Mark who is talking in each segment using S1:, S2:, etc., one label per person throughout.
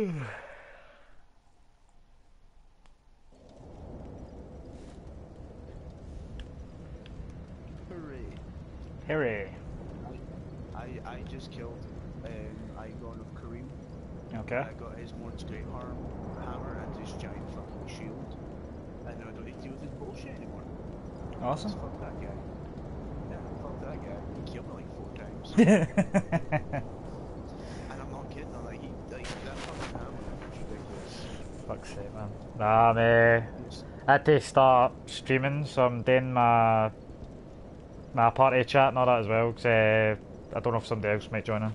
S1: Pirrie.
S2: I just killed Icon of Kareem.
S1: Okay.
S2: I got his Mord's Great Hammer and his giant fucking shield. And now I don't need to deal with his bullshit anymore.
S1: Awesome.
S2: Just fuck that guy. Yeah, fuck that guy. He killed me like 4 times. And I'm not kidding, that fucking hammer is ridiculous.
S1: Fuck's sake, man. Nah, mate. I had to start streaming, so I'm doing my party chat and all that as well, cause I don't know if somebody else might join in.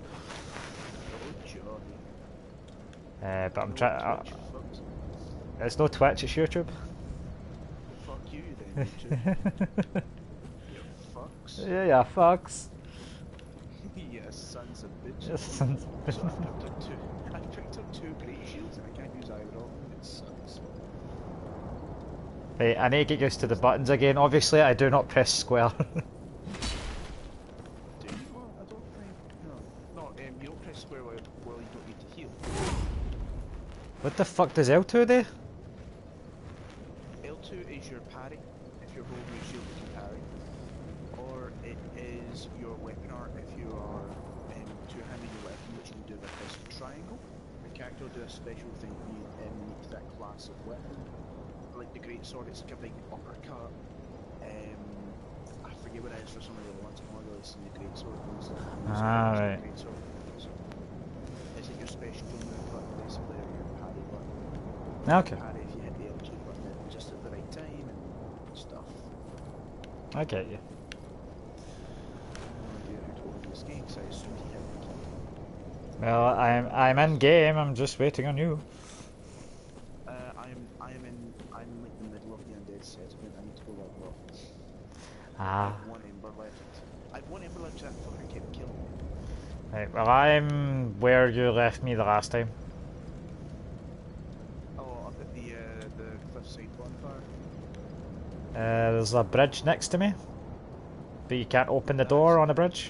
S1: But I'm trying. It's no Twitch, it's YouTube.
S2: Fuck you then, YouTube. You fucks.
S1: Yeah, fucks.
S2: Yes, sons of bitches.
S1: Yes, sons of bitches.
S2: So I picked up two great shields and I can't use either of them. It sucks.
S1: Right, I need to get used to the buttons again. Obviously, I do not press square.
S2: Do you? Well, I don't think. No, you don't press square while you don't need to heal.
S1: What the fuck does L2 do?
S2: L2 is your parry. If you're holding your shield, you can parry. Or it is your weapon art if you are two-handing your weapon, which you can do by pressing triangle. The character will do a special thing unique to that class of weapon. Like the great sword, it's like a big uppercut. I forget what it is for some of the ones. I'm more releasing the great sword ones.
S1: Right.
S2: Great sword. So, it's like your special move button, basically, or your parry button.
S1: Okay.
S2: Parry if you hit the L2 button just at the right time and stuff.
S1: I get you. Well, I'm in game. I'm just waiting on you.
S2: I'm like in the middle of the undead settlement. I need to go level up.
S1: Ah.
S2: I have 1 ember left. I have 1 ember left. That fucker kept killing me.
S1: Right. Well, I'm where you left me the last time.
S2: Oh, up at the cliffside bonfire.
S1: There's a bridge next to me, but you can't open the door on the bridge.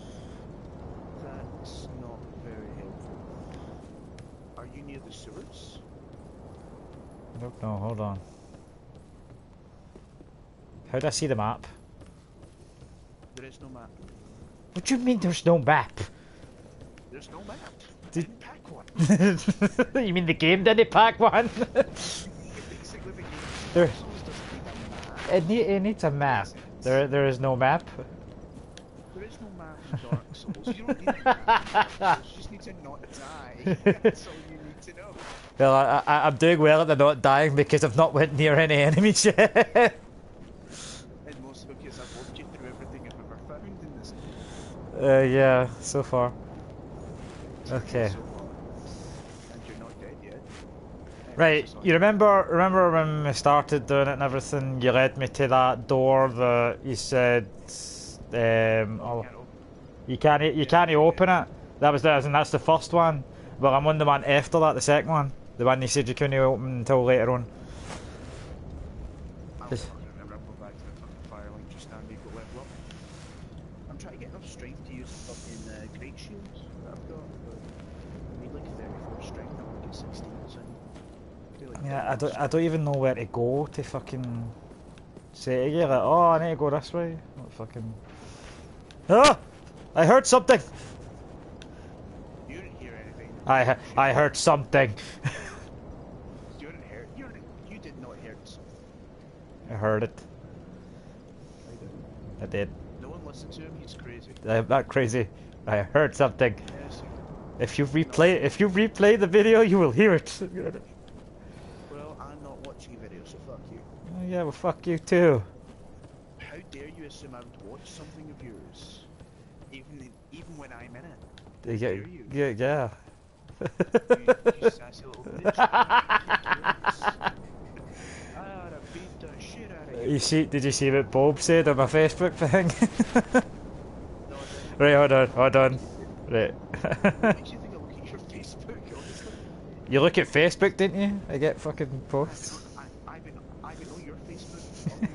S2: That's not very helpful. Are you near the sewers?
S1: I don't know. Hold on. How do I see the map?
S2: There is no map.
S1: What do you mean there's no map?
S2: There's no map.
S1: Did
S2: pack one.
S1: You mean the game didn't pack one?
S2: Basically, the game
S1: There,
S2: doesn't need a map.
S1: it needs a map. There is no map.
S2: There is no map in Dark Souls. You don't need a map. You just need to not die. That's all you need to know.
S1: Well, I'm doing well at the not dying because I've not went near any enemies yet.
S2: And mostly because I've walked you through everything I've ever found in this game.
S1: Yeah, so far. Okay.
S2: So far. And you're not dead yet.
S1: Right, you remember when we started doing it and everything, you led me to that door that you said, you can't open it. That's the first one. Well, I'm on the one after that, the second one. The one you said you couldn't open until later on.
S2: I don't fucking remember. I'm going back to the fucking firelight just now and go level up. I'm trying to get enough strength to use the fucking great shields that I've got, but I need like 34 strength, I'm like at 16, so
S1: Yeah, I don't even know where to go to fucking say to you, like, oh, I need to go this way. What fucking... Ah! I heard something!
S2: You didn't hear anything.
S1: I heard something.
S2: You didn't hear. You did not hear something.
S1: I heard it.
S2: I did.
S1: I did.
S2: No one listened to him. He's crazy.
S1: I'm not crazy. I heard something.
S2: Yes.
S1: If you replay the video, you will hear it.
S2: Well, I'm not watching a video, so fuck you.
S1: Oh, yeah, well, fuck you too.
S2: How dare you assume I would watch something of yours, even when I'm in it?
S1: Yeah,
S2: Dare you?
S1: yeah.
S2: You sassy little bitch. I ought to beat the shit out of you.
S1: Did you see what Bob said on my Facebook thing?
S2: No, I didn't.
S1: Right, hold on. Right.
S2: What makes you think I look at your Facebook, honestly?
S1: You look at Facebook, didn't you? I get fucking posts.
S2: I've been on your Facebook.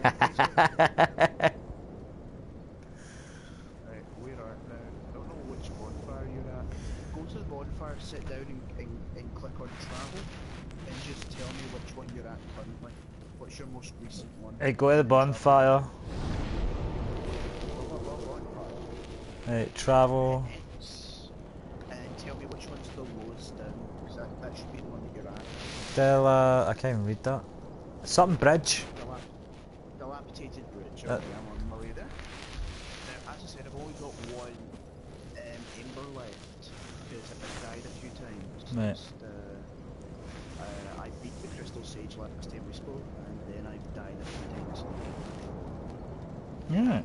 S2: Right, where are now? I don't know which bonfire you're at. Go to the bonfire, sit down and click on travel, and just tell me which one you're at currently. What's your most recent one?
S1: Hey, go to the bonfire. Right, travel.
S2: And tell me which one's the lowest down, because that should be the one that you're at.
S1: I can't even read that. Something bridge.
S2: Dilapidated bridge. Okay, I'm on my way there. Now, as I said, I've only got one ember left, because I've died a few times.
S1: Right.
S2: Just, I beat the crystal sage last time we spoke, and then I've died a few times.
S1: Yeah.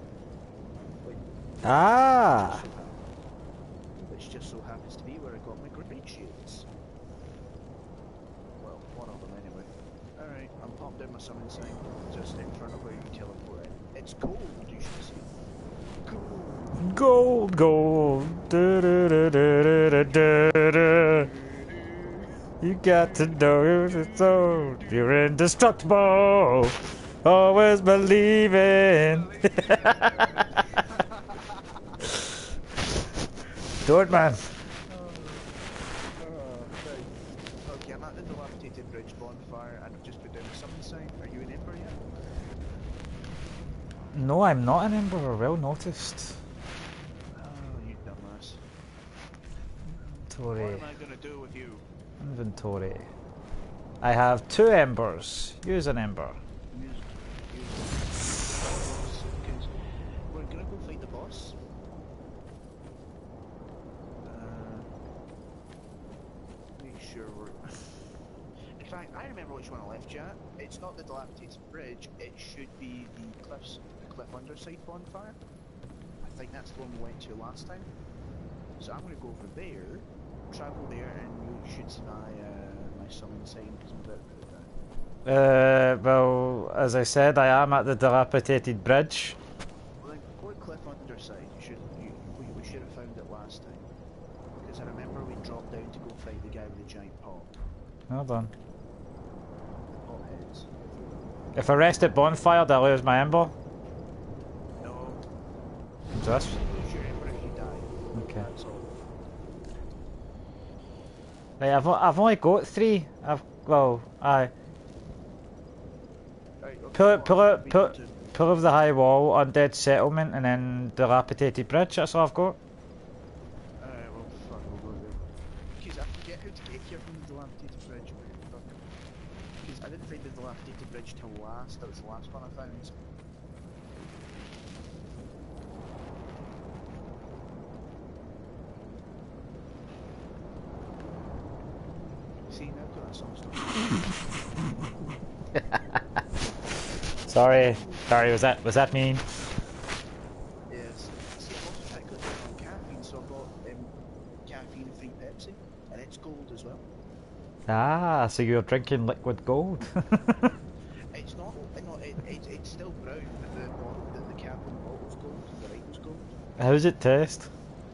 S1: Ah!
S2: Which just so happens to be where I got my great shades. Well, one of them anyway. Alright, I'm popped down my summon sign, just in front of where you teleport in. It's gold, you should see. Gold!
S1: Gold, gold. Du, du, du, du, du, du, du. You got to know it's so you're indestructible. Always believing. Do it, man.
S2: Okay, I'm at the dilapidated bridge bonfire and I've just put down the summon sign. Are you an ember yet?
S1: No, I'm not an ember. Well noticed.
S2: Oh, you dumbass.
S1: Inventory.
S2: What am I gonna do with you?
S1: Inventory. I have 2 embers. Use an ember.
S2: Because we're gonna go fight the boss. Make sure we're... In fact, I remember which one I left you at. It's not the dilapidated bridge, it should be the cliff underside bonfire. I think that's the one we went to last time. So I'm gonna go over there, travel there, and you should see my summon sign because I'm about to put it down.
S1: Well, as I said, I am at the dilapidated bridge.
S2: Well then, go to cliff underside. We should have found it last time. Because I remember we dropped down to go fight the guy with the giant pot.
S1: Hold on.
S2: Pot heads.
S1: If I rest at bonfire, do I lose my ember?
S2: No.
S1: Just.
S2: You lose your ember if you die.
S1: Okay.
S2: That's all.
S1: Right, I've only got 3. Aye.
S2: Right, okay,
S1: Pull of the high wall, undead settlement, and then dilapidated bridge. That's all I've got.
S2: Well, fuck, we'll go there. Because I forget how to get here from the dilapidated bridge. Because I didn't find the dilapidated bridge till last. That was the last one I found. See, now I've got that song stuff.
S1: Sorry, was that mean?
S2: Yes. See, I've also tried clicking on caffeine, so I've got caffeine-free Pepsi, and it's gold as well.
S1: Ah, so you're drinking liquid gold.
S2: It's not, no, it's still brown, but the cap on the bottle's gold, and the label's gold.
S1: How's it taste?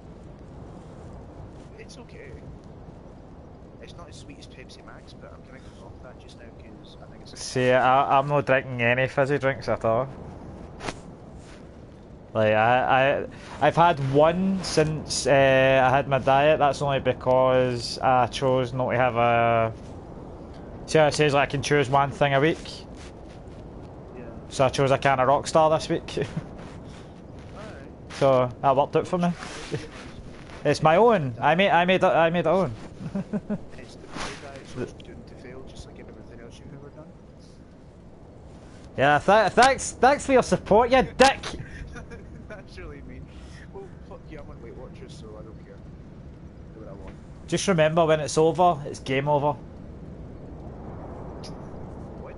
S2: It's okay. It's not as sweet as Pepsi Max, but I'm kind of going off that just now because I think it's...
S1: See, I'm not drinking any fizzy drinks at all. Like I've had one since I had my diet. That's only because I chose not to have a. See how it says like I can choose one thing a week.
S2: Yeah.
S1: So I chose a can of Rockstar this week.
S2: Alright.
S1: So that worked out for me. It's my own. I made it own.
S2: It's the Pirrie diet, so it's doomed to fail, just like everything else you've ever done.
S1: Yeah, thanks for your support, you dick.
S2: That's really mean. Well, fuck you, I'm on Weight Watchers, so I don't care. Do what I want.
S1: Just remember, when it's over, it's game over.
S2: What?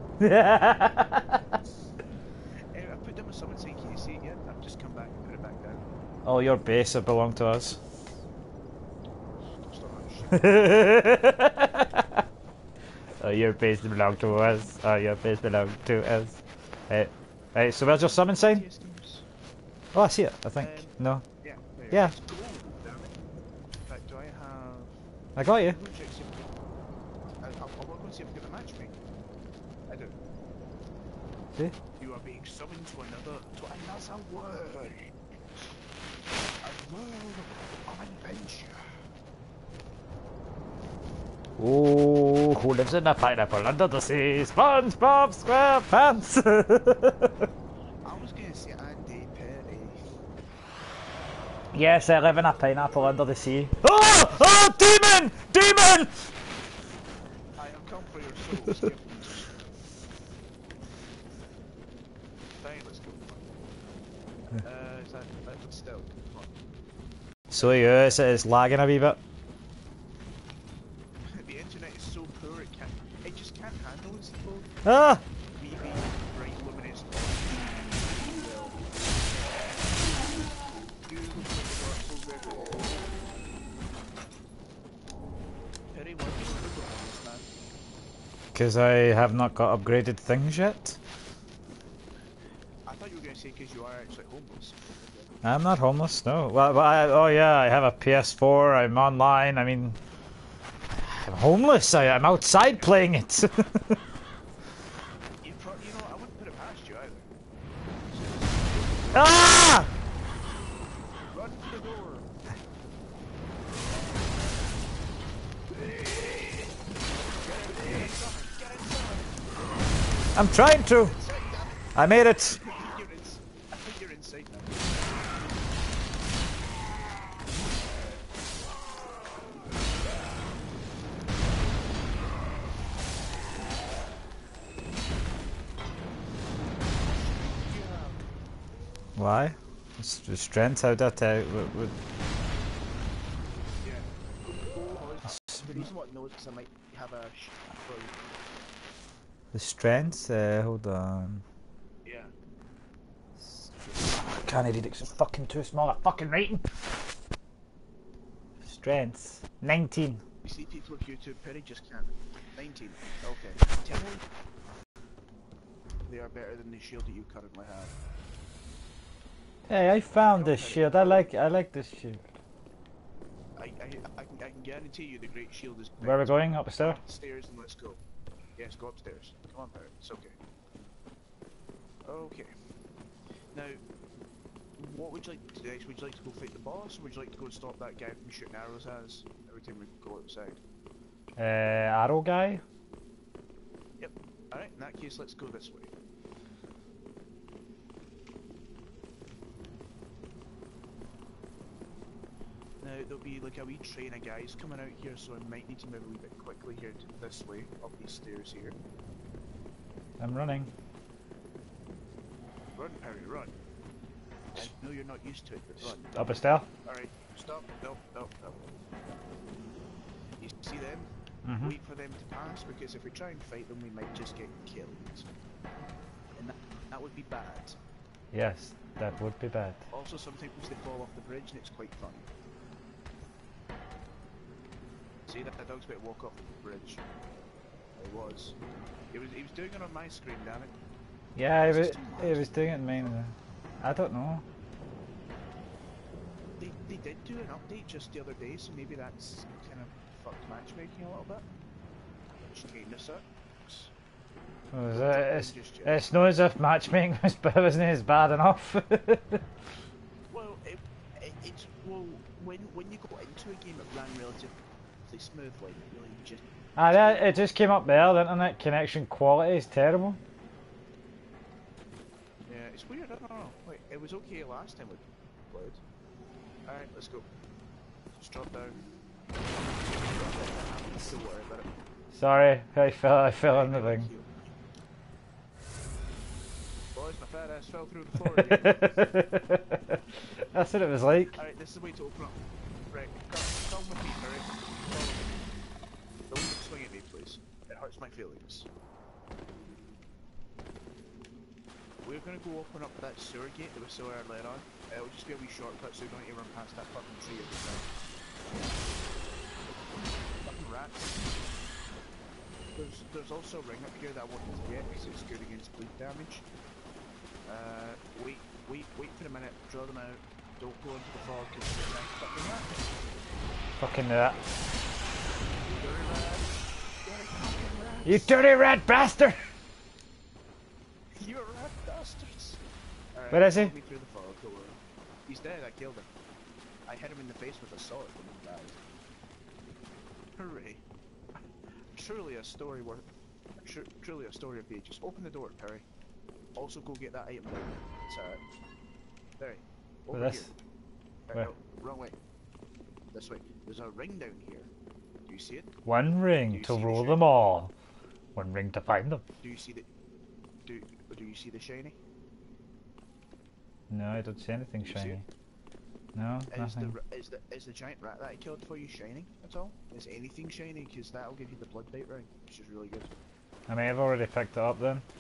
S2: I put down my summon sign, can you see it yet? I've just come back and put it back down.
S1: All your base have belonged to us.
S2: Don't start that shit.
S1: Oh, your base belong to us. Oh, your base belong to us. Right, so where's your summon sign? Oh, I see it, I think. No.
S2: Yeah.
S1: Yeah.
S2: It's gold, damn it. In fact, do I have...
S1: I got you.
S2: I'm going to check see if I'll work and see if I get the match, mate. I do.
S1: See?
S2: You are being summoned to another... and that's a word! A world of adventure.
S1: Oh, who lives in a pineapple under the sea? SpongeBob SquarePants!
S2: I was gonna say Andy Pirrie.
S1: Yes, I live in a pineapple under the sea. Oh! Oh! Demon! Demon!
S2: I have come for your souls. Careful, mister. Fine, let's go. Is that still? Come on.
S1: So yes, it's lagging a wee bit.
S2: The internet is so poor it just can't handle its load.
S1: Ah!
S2: Wee bright luminous. Well, Pirrie, why do you want to go on this, man?
S1: Because I have not got upgraded things yet.
S2: I thought you were going to say because you are actually homeless.
S1: I'm not homeless, no. Well, oh yeah, I have a PS4, I'm online, I mean... I'm homeless, I'm outside playing it.
S2: You know, I wouldn't put it past you either.
S1: Ah!
S2: Run for the door.
S1: I'm trying to. I made it.
S2: I think you're inside now.
S1: Why? Strength, how that would...
S2: Yeah. The reason why I know is because I might have a
S1: The strength? Hold on.
S2: yeah.
S1: I can't read it, it's fucking too small a fucking writing. Strength. 19.
S2: You see people with YouTube, Pirrie just can't. 19. Okay. 10. They are better than the shield that you currently have.
S1: Hey, I found this shield. I like this shield.
S2: I can guarantee you the great shield is.
S1: Where are we going? Up the stair?
S2: Upstairs and let's go. Yes, go upstairs. Come on, Pirrie. It's okay. Okay. Now, what would you like to do next? Would you like to go fight the boss, or would you like to go and stop that guy from shooting arrows at us every time we go outside?
S1: Arrow guy?
S2: Yep. Alright, in that case, let's go this way. Now, there'll be like a wee train of guys coming out here, so I might need to move a wee bit quickly here to this way, up these stairs here.
S1: I'm running.
S2: Run, Pirrie, run. I know you're not used to it, but run.
S1: Up a stair?
S2: Alright, stop. Nope. You see them? Wait for them to pass, because if we try and fight them, we might just get killed. And that would be bad.
S1: Yes, that would be bad.
S2: Also, sometimes they fall off the bridge, and it's quite fun. See, that dog's about to walk off the bridge. He was. He was doing it on my screen, damn it.
S1: Yeah, he was doing it in mine. I don't know.
S2: They did do an update just the other day, so maybe that's kind of fucked matchmaking a little bit. Which kinda sucks.
S1: It's not as if matchmaking wasn't as bad enough.
S2: Well, it's when you go into a game, it ran relatively smoothly. Really, just.
S1: It just came up there. The internet connection quality is terrible.
S2: Yeah, it's weird. I don't know. Wait, it was okay last time we played. All right, let's go. Just drop down. Don't worry about it.
S1: Sorry, I fell in the thing.
S2: Boys, my fat ass fell through the floor again.
S1: That's what it was like.
S2: Alright, this is the way to open up. Right, come with me, Pirrie. Follow me. Don't swing at me, please. It hurts my feelings. We're gonna go open up that sewer gate that we saw earlier on. It'll just be a wee shortcut, so we don't need to run past that fucking tree every time. Fucking rats. There's also a ring up here that I wanted to get because it's good against bleed damage. Wait for a minute, draw them out, don't go into the fog because it's a fucking rat.
S1: Fucking that.
S2: Dirty rat.
S1: You dirty rat bastard!
S2: You rat bastards! Alright,
S1: Where is he?
S2: Me through the fog, don't worry. He's dead, I killed him. I hit him in the face with a sword when he died. Hooray. truly a story worth, truly a story of pages. Open the door, Pirrie. Also go get that item down. It's Pirrie. Over
S1: With
S2: here.
S1: this?
S2: No,
S1: Where?
S2: wrong way. This way. There's a ring down here. Do you see it?
S1: One ring to rule them all. One ring to find them.
S2: Do you see the? Do you see the shiny?
S1: No, I don't see anything shiny. No, nothing.
S2: Is the giant rat that I killed for you shining at all? Is anything shiny? Because that'll give you the blood bait ring, which is really good.
S1: I may have already picked it up then.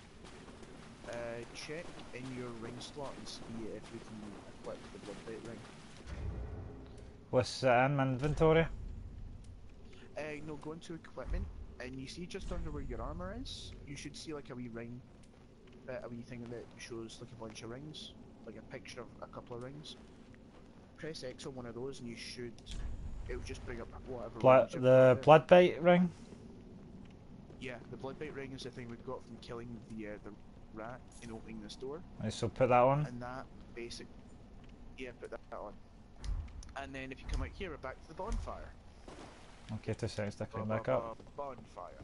S2: Check in your ring slot and see if you can equip the blood bait ring.
S1: What's in my inventory?
S2: No, go into equipment, and you see just under where your armor is, you should see like a wee ring, a wee thing that shows like a bunch of rings, like a picture of a couple of rings. Press X on one of those, and it'll just bring up whatever.
S1: The blood bait ring.
S2: Yeah, the blood bait ring is the thing we've got from killing the rat and opening this door.
S1: I so put that on.
S2: And that basic. Yeah, put that on. And then if you come out here, we're back to the bonfire.
S1: Okay, 2 seconds to clean back up.
S2: Bonfire.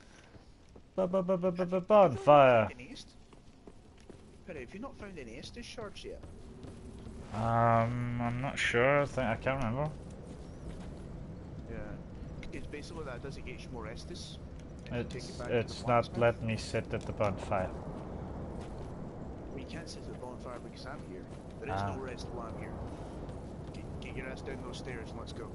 S1: Bonfire.
S2: Pirrie, have you not found any Estus shards yet?
S1: I'm not sure. I can't remember.
S2: Yeah. It's basically that does it get you more Estus.
S1: It's not letting me sit at the bonfire.
S2: Well, you can't sit at the bonfire because I'm here. There is no rest while I'm here. Get your ass down those stairs and let's go.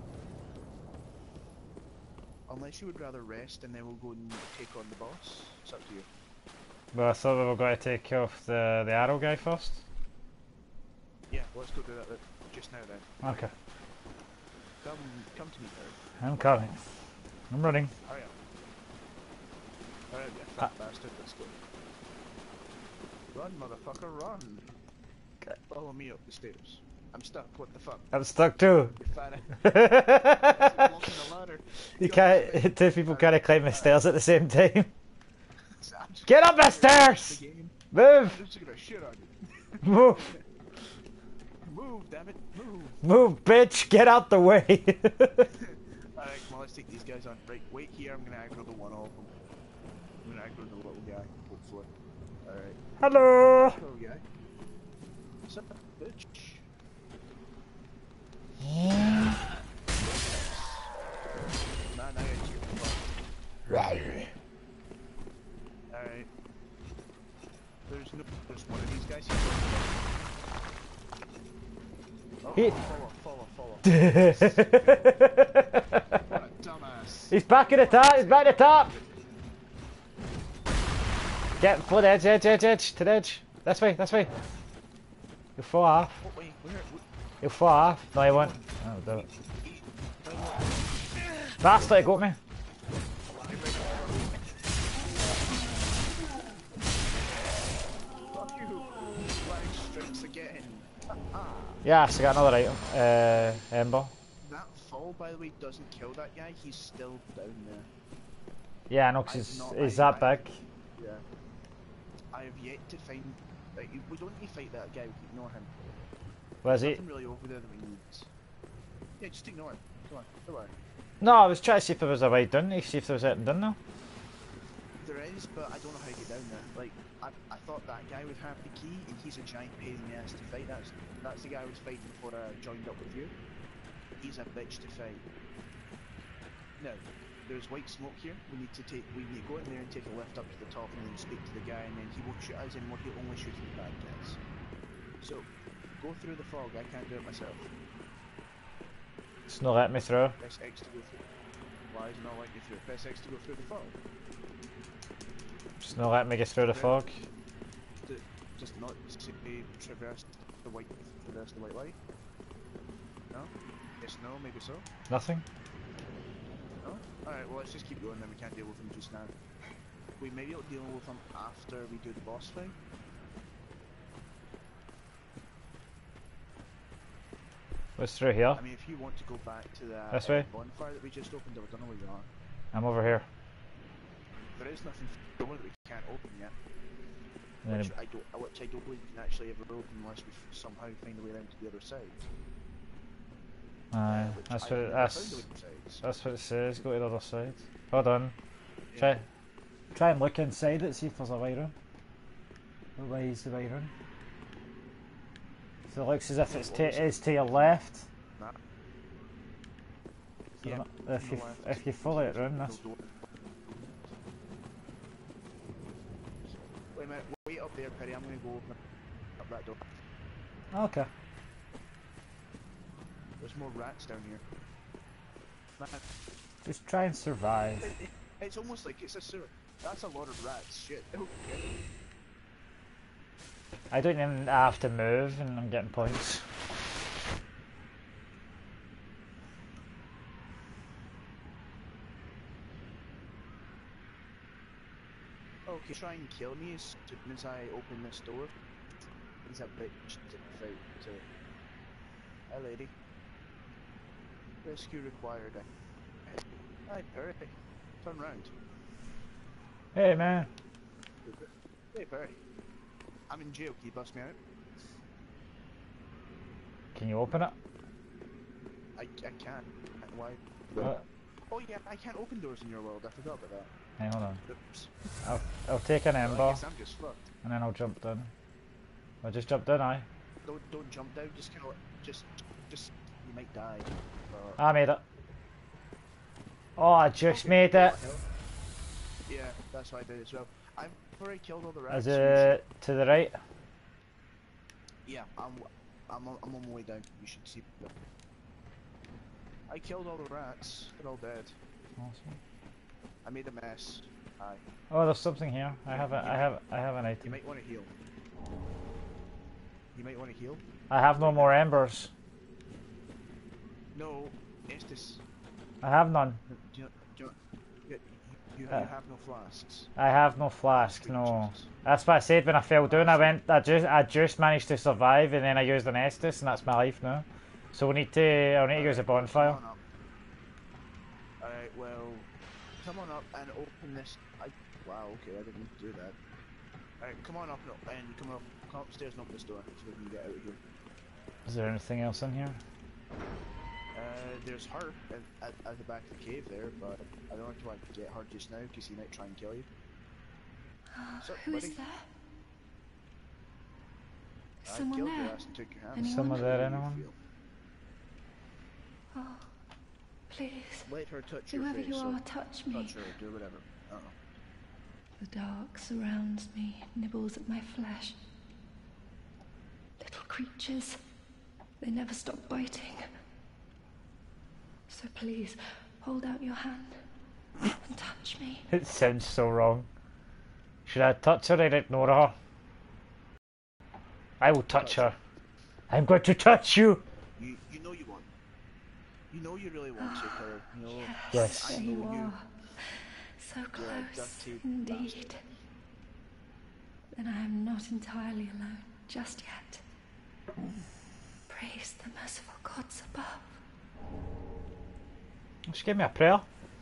S2: Unless you would rather rest and then we'll go and take on the boss. It's up to you.
S1: Well, I thought we were going to take off the arrow guy first.
S2: Yeah, let's go do that just now then.
S1: Okay.
S2: Come to me, Pirrie.
S1: I'm coming. I'm running.
S2: Hurry up. Hurry up, you fat bastard. Let's go. Run, motherfucker, run. Follow me up the stairs. I'm stuck. What the fuck?
S1: I'm stuck too.
S2: You fat walking the ladder.
S1: You can't. 2 people can't climb the stairs at the same time. Get up the stairs! Move!
S2: I'm just gonna shit on you.
S1: Move!
S2: Move, damn it! Move!
S1: Move, bitch! Get out the way!
S2: Alright, come on, let's take these guys on. Right, wait here. I'm gonna aggro the one of them. I'm gonna aggro the little guy, hopefully. Alright.
S1: Hello!
S2: Hello, guy. What's up, bitch?
S1: Yeah.
S2: Nah, now you're
S1: Right.
S2: Alright. There's one of these guys here. Oh, follow. What a dumbass.
S1: He's back at the top! He's back at the top! Get for the edge, to the edge. This way. You'll fall off.
S2: What way? Where?
S1: You'll fall off. No, you won't. Oh, do it. Bastard, got me.
S2: Fuck you. Flying strikes again.
S1: Yes, I got another item. Ember.
S2: That fall, by the way, doesn't kill that guy. He's still down there.
S1: Yeah, I know, because he's that big.
S2: Yeah. I have yet to find. Like, we don't need to fight that guy. We can ignore him.
S1: Where's he?
S2: Nothing really over there that we need. Yeah, just ignore him. Come on, don't worry.
S1: No, I was trying to see if there was a way down there, see if there was anything down there.
S2: There is, but I don't know how to get down there. Like, I thought that guy would have the key, and he's a giant pain in the ass to fight. That's the guy I was fighting before I joined up with you. He's a bitch to fight. Now, there's white smoke here. We need to go in there and take a lift up to the top and then speak to the guy, and then he won't shoot us anymore. He'll only shoot the bad guys. So, go through the fog. I can't do it myself.
S1: It's not letting me through.
S2: Press X to go through. Why is it not letting you through? Press X to go through the fog.
S1: It's not letting me get through the fog.
S2: Just not traverse the white light. No? Yes, no, maybe so.
S1: Nothing.
S2: No? Alright, well let's just keep going then, we can't deal with him just now. We may be able to deal with him after we do the boss fight.
S1: What's through here?
S2: I mean, if you want to go back to that
S1: This way?
S2: bonfire that we just opened, I don't know where you are.
S1: I'm over here.
S2: There is nothing door that we can't open yet.
S1: Then
S2: Which I don't believe we can actually ever open unless we somehow find a way around to the other side.
S1: that's what it says. Go to the other side. Hold on. Try and look inside it, see if there's a way room. Where is the way room? So it looks as if it's to your left.
S2: Nah.
S1: So
S2: Yeah,
S1: if you follow it round this.
S2: Wait a minute, wait up there, Pirrie. I'm gonna go open up that door.
S1: Okay.
S2: There's more rats down here. Man,
S1: Just try and survive.
S2: it's almost like it's a sewer. That's a lot of rats. Shit. Okay.
S1: I don't even have to move and I'm getting points.
S2: Okay, try and kill me as soon as I open this door. He's a bitch to fight. So, hi lady. Rescue required. Hi Pirrie. Turn round.
S1: Hey man.
S2: Hey Pirrie. I'm in jail. Can you bust me out?
S1: Can you open it?
S2: I can't. Why? Oh yeah, I can't open doors in your world. I forgot about that.
S1: Hey, hold on.
S2: Oops.
S1: I'll take an ember
S2: I guess I'm just fucked.
S1: and then I'll jump down. I just jumped in, aye.
S2: Don't jump down. Just kind of just you might die.
S1: I made it. Oh, I just made it.
S2: Yeah, that's what I did as well. I've already killed all the rats.
S1: Is it to the right?
S2: Yeah, I'm on my way down. You should see them. I killed all the rats. They're all dead.
S1: Awesome.
S2: I made a mess. Aye.
S1: Oh, there's something here. I have an
S2: You
S1: item.
S2: might want to heal. You might want to heal.
S1: I have no more embers.
S2: No, Estes.
S1: I have none.
S2: You have no flasks.
S1: I have no flask. No. That's what I said when I fell down. I just managed to survive, and then I used an Estus, and that's my life now. So I'll need to use a bonfire.
S2: Alright, well, come on up and open this. Wow, okay, I didn't mean to do that. Alright, come on up and come upstairs and open this door so we can get out of here.
S1: Is there anything else in here?
S2: There's her at the back of the cave there, but I don't want to get her just now because he might try and kill you.
S3: Oh, who is there?
S2: I
S3: Someone
S2: killed
S3: there?
S2: your ass and took your hand.
S3: Anyone?
S1: Someone there,
S2: How do you
S1: anyone?
S2: feel?
S3: Oh, please.
S2: Let her touch your
S3: Whoever
S2: face.
S3: you
S2: or
S3: are, touch me.
S2: touch her, do whatever.
S3: The dark surrounds me, nibbles at my flesh. Little creatures. They never stop biting. So please, hold out your hand and touch me.
S1: It sounds so wrong. Should I touch her or ignore her? I will touch her. I'm going to touch you!
S2: You know you want. You know you really want to, Pirrie. You know.
S1: Yes.
S3: There
S2: I
S3: you
S2: know you.
S3: are. So close,
S2: dirty
S3: indeed.
S2: bastard.
S3: Then I am not entirely alone, just yet. Praise the merciful gods above.
S1: Just give me a prayer.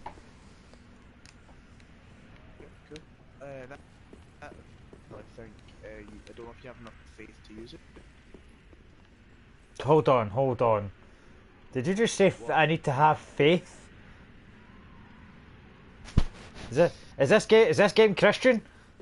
S2: Cool. That I think I don't know if you have enough faith to use it.
S1: Hold on. Did you just say I need to have faith? Is this game Christian?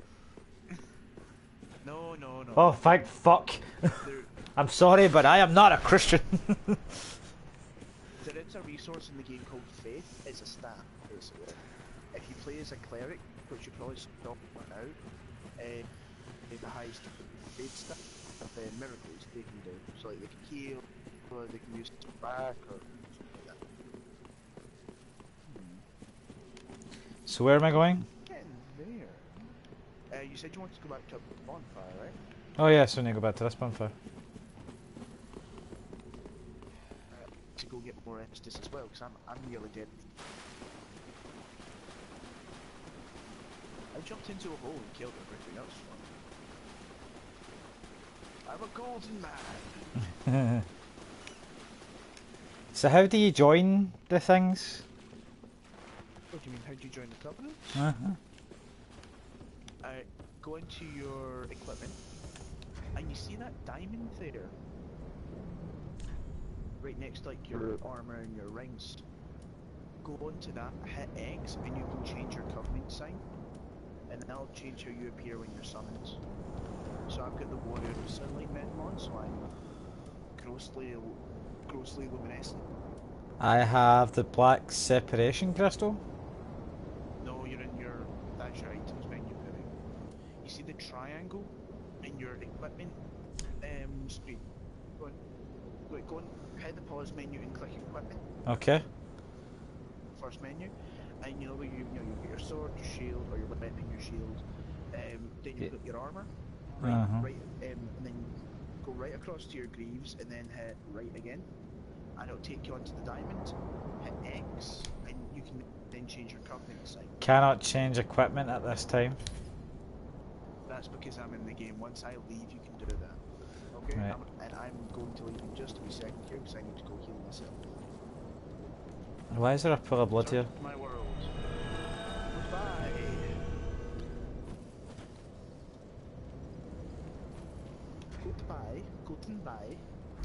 S2: No.
S1: Oh, thank fuck. I'm sorry, but I am not a Christian.
S2: There is a resource in the game called Faith. It's a staff, basically. If you play as a cleric, which you probably stop out, the highest faith stuff, miracles they can do. So like they can heal, or they can use it back, or something like that.
S1: So where am I going?
S2: Getting there. You said you wanted to go back to a bonfire, right?
S1: Oh yeah, so I need to go back to this bonfire.
S2: To go get more Estus as well, because I'm nearly dead. I jumped into a hole and killed everything else. I'm a golden man.
S1: So how do you join the things?
S2: What do you mean? How do you join the covenant? Go into your equipment, and you see that diamond there, right next to like your armor and your rings. go onto that, hit X, and you can change your covenant sign, and that'll change how you appear when you're summoned. So I've got the Warrior of Sunlight medal on, so I'm grossly luminescent.
S1: I have the black separation crystal.
S2: No, that's your items menu, Pirrie. You see the triangle in your equipment screen? Go and hit the pause menu and click equipment.
S1: Okay.
S2: First menu, and you know where you put your sword, your shield, or your weapon, your shield. Then you put your armor, right, and then go right across to your greaves, and then hit right again, and it'll take you onto the diamond. Hit X, and you can then change your covenant sign.
S1: Cannot change equipment at this time.
S2: That's because I'm in the game. Once I leave, you can do that. Okay,
S1: Right.
S2: I'm going to leave in just a wee second here because I need to go heal myself.
S1: Why is there a pool of blood here?
S2: Return to my world. Goodbye. Goodbye. Goodbye.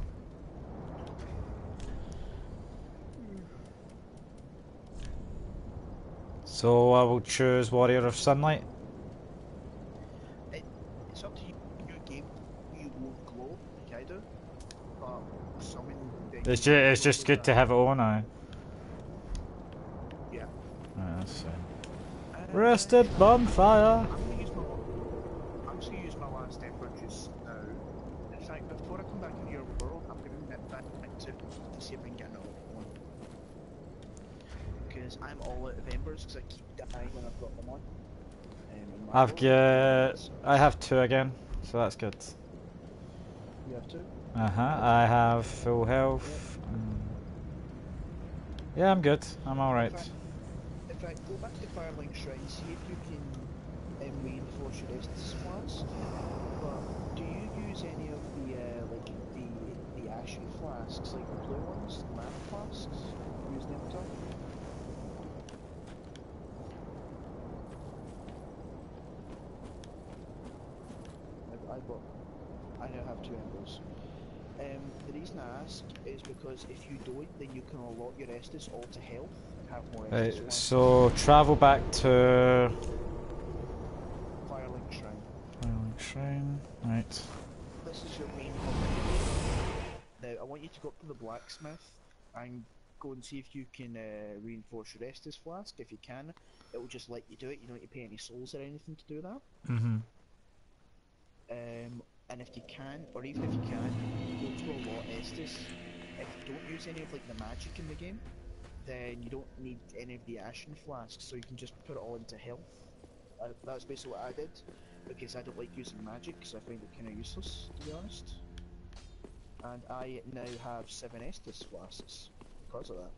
S1: So I will choose Warrior of Sunlight.
S2: It's up to you. In your game, you won't glow like I do, but summon.
S1: It's just good to have it on now.
S2: Yeah.
S1: Right, that's fine. Rested bonfire.
S2: I'm just gonna use my last effort just now. In fact, before I come back into your world, I'm gonna nip back into to see if I can get another one. Because I'm all out of embers because I keep dying when I've got them on. In my world.
S1: I have 2 again, so that's good.
S2: You have two?
S1: I have full health. Yeah, I'm good. I'm alright.
S2: In fact, go back to Firelink Shrine, see if you can reinforce your Estus flask. But do you use any of the ashen flasks, like the blue ones, the mana flasks? Use them at all? I now have 2 embers. The reason I ask is because if you don't, then you can allot your Estus all to health and have more Estus.
S1: Right, so travel back to
S2: Firelink Shrine.
S1: Firelink Shrine. Right.
S2: This is your main hub. Now I want you to go up to the blacksmith and go and see if you can reinforce your Estus flask. If you can, it will just let you do it. You don't need to pay any souls or anything to do that. And if you can, or even if you can, go to a lot Estus. If you don't use any of like the magic in the game, then you don't need any of the ashen flasks, so you can just put it all into health. That's basically what I did, because I don't like using magic, because I find it kind of useless, to be honest. And I now have 7 Estus flasks because of that.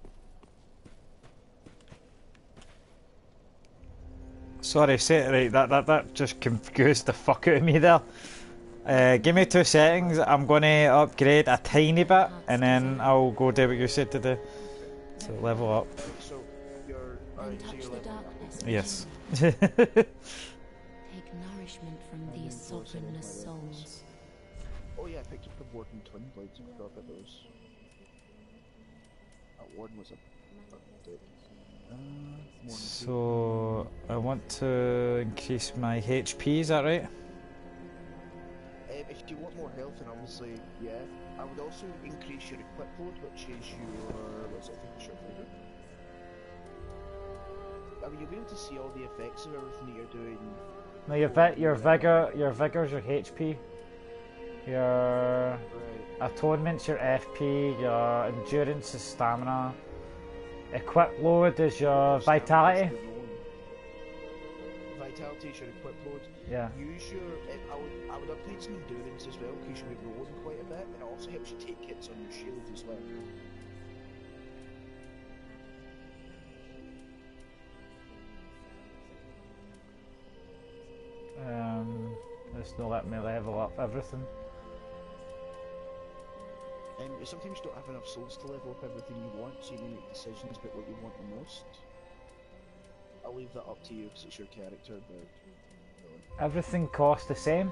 S1: Sorry, say it right. That just confused the fuck out of me there. Give me 2 settings. I'm gonna upgrade a tiny bit, and then I'll go do what you said to do. So level up.
S2: So you're level up.
S1: Yes.
S4: Take nourishment from these sovereignless souls.
S2: Oh yeah, I picked up the Warden Twin Blades. I forgot about those. That Warden was a dick.
S1: So I want to increase my HP. Is that right?
S2: If you want more health, then obviously, yeah. I would also increase your equip load, which is your, what's it, I think it's your vigor. I mean, you'll be able to see all the effects of everything that you're doing.
S1: No, your vigor's your HP. Your atonement's your FP. Your endurance is stamina. Equip load is your vitality.
S2: Vitality is your equip load.
S1: Yeah.
S2: Use your. I would upgrade some endurance as well, because you'll be rolling quite a bit, and it also helps you take hits on your shield as well.
S1: It's not letting me level up everything.
S2: Sometimes you don't have enough souls to level up everything you want, so you need to make decisions about what you want the most. I'll leave that up to you because it's your character, but...
S1: Everything costs the same?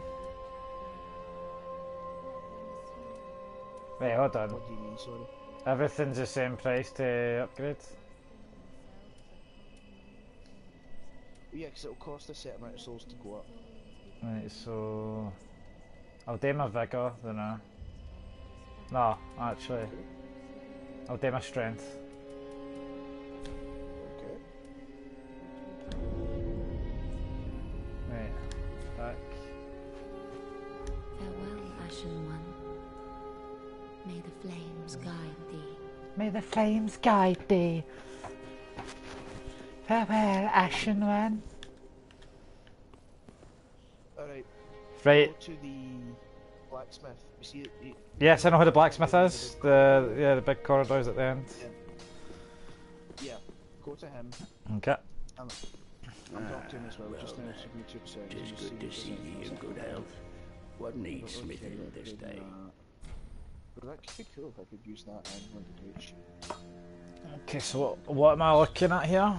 S1: Wait, hold on.
S2: What do you mean, sorry?
S1: Everything's the same price to upgrade?
S2: Yeah, because it'll cost a certain amount of souls to go up.
S1: Right, so I'll do my vigor, then no, actually,
S2: Okay.
S1: I'll do my strength.
S2: Okay.
S1: Right, back.
S4: Farewell, Ashen One. May the flames guide thee.
S1: May the flames guide thee. Farewell, Ashen One.
S2: Alright.
S1: Right.
S2: Go to the blacksmith. You see it?
S1: Yes, I know who the blacksmith is. The big corridors at the end.
S2: Yeah. Go to him.
S1: Okay.
S2: I'm talking to him as well, just now, so give me 2 seconds.
S5: Tis good to see ye in good health. What needs smithing this day?
S2: But that could be cool if I could use that and run the glitch.
S1: Okay, so what am I looking at here?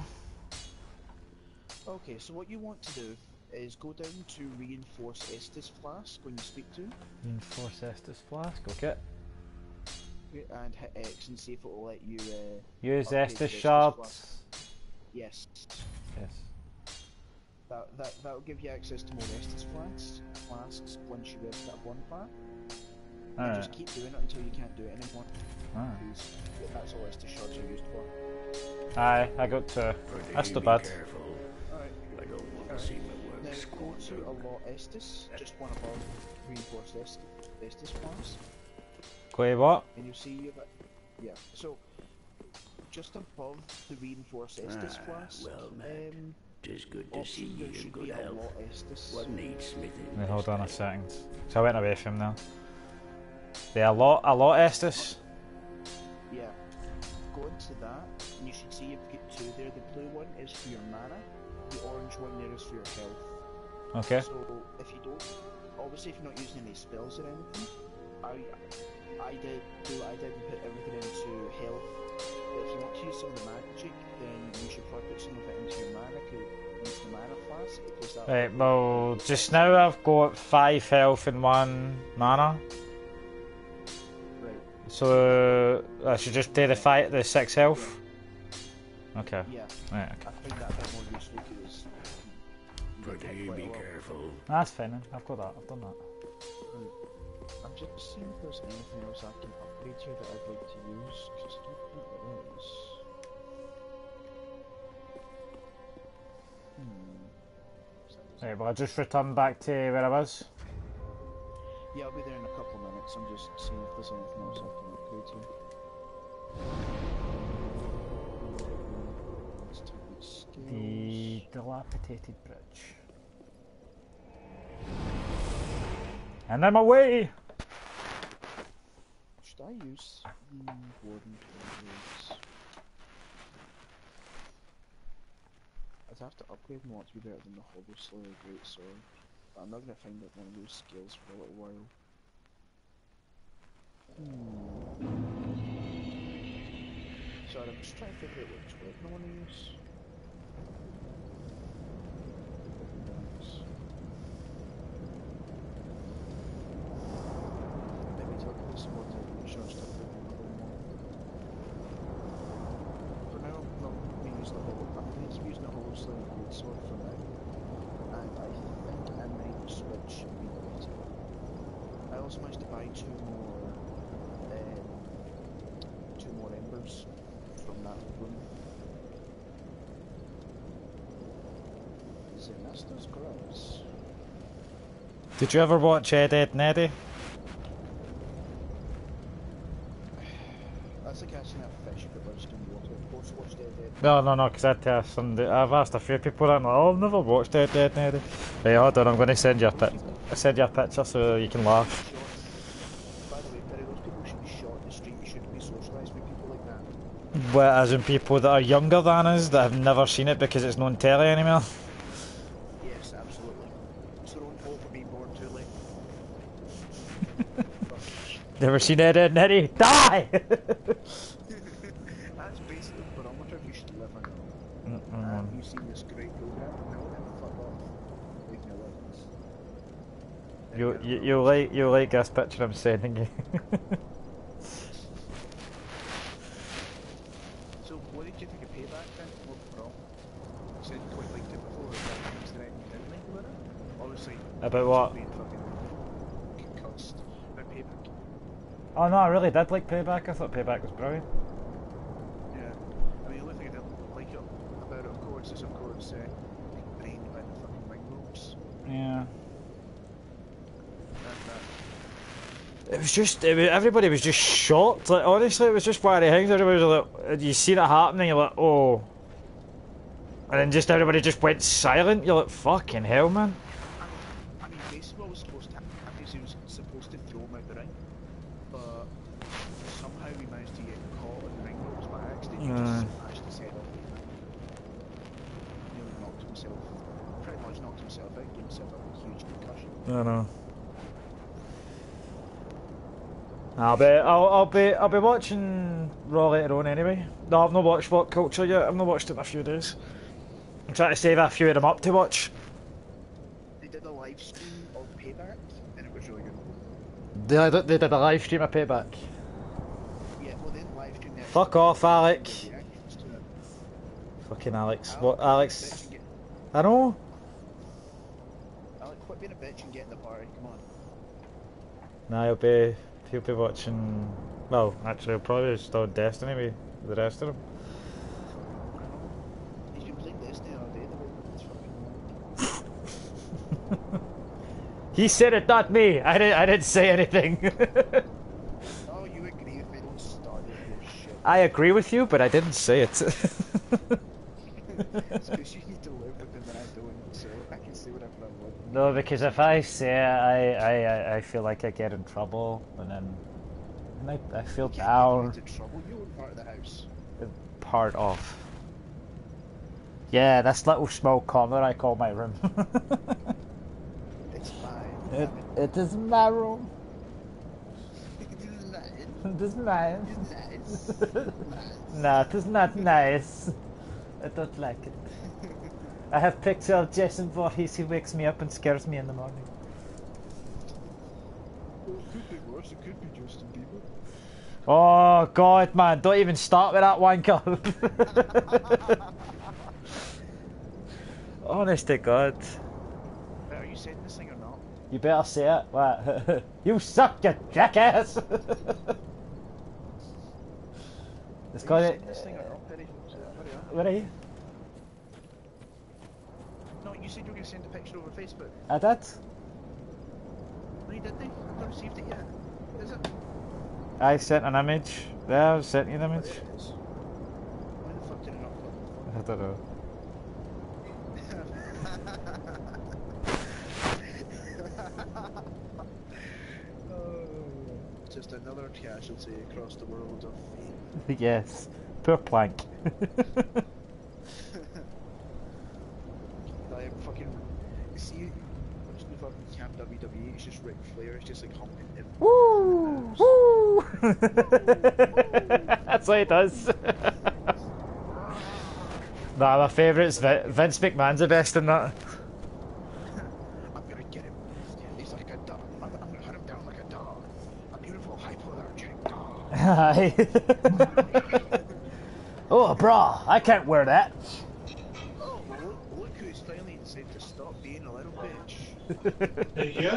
S2: Okay, so what you want to do is go down to reinforce Estus Flask when you speak to him.
S1: Reinforce Estus Flask, okay.
S2: And hit X and see if it will let you
S1: Use
S2: upgrade
S1: Estus
S2: the
S1: shards.
S2: Flask. Yes.
S1: Yes.
S2: That will give you access to more Estus flasks once you get that bonfire. And
S1: Alright.
S2: just keep doing it until you can't do it anymore.
S1: Alright.
S2: Because that's all Estus shards are used for.
S1: Aye, I got 2. That's too bad.
S5: Careful.
S2: Alright.
S5: I don't want to see my
S2: Now
S5: work
S2: go to
S5: squandered.
S2: a lot Estus, just one above reinforced Estus flask.
S1: Go to what?
S2: And you'll see you've yeah. So just above the reinforced Estus flask.
S5: well met. Tis good to see
S2: Option,
S5: ye
S2: there
S5: in
S2: should
S5: good
S2: be a
S5: health.
S2: lot Estus.
S5: What needs smithing
S1: Wait,
S5: this
S1: hold on a
S5: day?
S1: second. So I went away from there. Yeah, a lot Estus.
S2: Yeah. Go into that, and you should see you've got 2 there. The blue one is for your mana, the orange one there is for your health.
S1: Okay.
S2: So if you don't, obviously if you're not using any spells or anything, I did put everything into health. But if you want to use some of the magic, then you should probably put some of it into your mana, into the mana flask, because that.
S1: Right, well, just now I've got 5 health and 1 mana.
S2: Right.
S1: So I should just do the 6 health. Okay.
S2: Yeah.
S1: Right, okay.
S2: I find that a bit more useful because.
S5: Pretty be careful.
S1: That's fine then. I've got that. I've done that.
S2: I'm just seeing if there's anything else I can upgrade here that I'd like to use, because I don't think there is.
S1: Right, well, I just returned back to where I was.
S2: Yeah, I'll be there in a couple of minutes. I'm just seeing if there's anything else I can upgrade here. Let's take these skills.
S1: The dilapidated bridge. And I'm away!
S2: Should I use the warden tools? I'd have to upgrade more to be better than the Hobo Slayer Great Sword. But I'm not going to find out one of those skills for a little while. Sorry, I'm just trying to figure out which weapon I want to use. Maybe talk about some more to make sure stuff that we know more. For now, I'm not going to use the Hobo. I'm going to be using the Hobo Slayer Great Sword for now. And I think I might switch immediately. I also managed to buy 2 more embers from that room. Zenestor's Grouse.
S1: Did you ever watch Ed, Edd n Eddy?
S2: That's like catching a fish but lodged in water. Both watched Ed.
S1: No, because I've asked a few people that, and I've never watched Ed, Edd n Eddy. Right, hold on, I'm going to send you a picture so you can laugh.
S2: By the way, Pirrie, those people should be shot in the street. You shouldn't be socialised with people like that.
S1: Well, as in people that are younger than us that have never seen it because it's not on telly anymore.
S2: Yes, absolutely. It's their own fault for being born too late.
S1: Never seen Ed, Edd n Eddy? Die!
S2: That's basically the barometer you should live in. Have you seen this great program? No, then fuck off. Leave me alone.
S1: You like this picture I'm sending you.
S2: So, what did you think of Payback then? What from? said quite liked it before. Is there anything you didn't like about it? Obviously.
S1: About what?
S2: Being fucking concussed. About Payback.
S1: Oh no, I really did like Payback. I thought Payback was brilliant.
S2: Yeah. I mean, the only thing I didn't like about it, of course, is brained by the fucking ring ropes.
S1: Yeah.
S2: That.
S1: It was just, everybody was just shocked. Like, honestly, it was just one of the things. Everybody was like, you seen it happening, you're like, oh. And then just everybody just went silent. You're like, fucking hell, man.
S2: I mean, basically what was supposed to happen is he was supposed to throw him out the ring, but somehow he managed to get caught in the ring ropes by accident. He just smashed his head off. Nearly knocked himself, pretty much knocked himself out, gave himself a huge concussion.
S1: I know. I'll be watching Raw later on anyway. No, I've not watched What Culture yet. I've not watched it in a few days. I'm trying to save a few of them up to watch.
S2: They did a live stream of Payback, and it was really good.
S1: They did a live stream of Payback.
S2: Yeah, well, they didn't live stream that.
S1: Fuck off, Alec.
S2: Reactions to it.
S1: Fucking Alex. What, Alex? I know.
S2: Alec, quit being a bitch and get in the party. Come on.
S1: Nah, he'll be watching. Well, actually, he'll probably start Destiny with the rest of them.
S2: He's been playing Destiny all day. It's fucking
S1: He said it, not me. I didn't say anything.
S2: Oh, you agree with me? Don't start it, you shit.
S1: I agree with you, but I didn't say it.
S2: It's because you need to live with him and I don't, so I can say whatever I want.
S1: No, because if I say it, I feel like I get in trouble, and then I feel
S2: You can't
S1: down.
S2: get into trouble. You were part of the house.
S1: Part of. Yeah, this little small corner I call my room.
S2: It's fine.
S1: It is my room.
S2: It is
S1: It
S2: mine.
S1: is nice.
S2: It's nice.
S1: No, it is not nice. I don't like it. I have picture of Jason Voorhees. He wakes me up and scares me in the morning.
S2: Well, it could be worse. It could be Justin Bieber.
S1: Oh God, man! Don't even start with that wanker. Honest to God.
S2: Wait, are you saying this thing or not?
S1: You better say it. What? You suck, you jackass. It's got
S2: Are you
S1: it.
S2: saying this thing or not, Pirrie? Hurry up.
S1: Where are you?
S2: No, you said you were going to send a picture over Facebook.
S1: I did.
S2: No, you didn't. I've not received it yet. Is it?
S1: I sent an image. There, I sent you an
S2: Oh,
S1: image.
S2: there it is. Why the fuck did it not come?
S1: I don't know.
S2: Just another casualty across the world of fame.
S1: Yes. Poor Plank.
S2: Like fucking see, watching the fucking Camp WWE, it's just Ric Flair, it's just like humping him.
S1: Woo! Woo! That's what he does. Nah, my favourite's Vince McMahon's the best in that.
S2: I'm gonna get him. He's like a dog. I'm gonna hunt him down like a dog. A beautiful, hypoallergenic dog.
S1: Aye. Oh, brah, I can't wear that.
S2: Oh, well, look who's finally decided to stop being a little bitch.
S6: Yeah?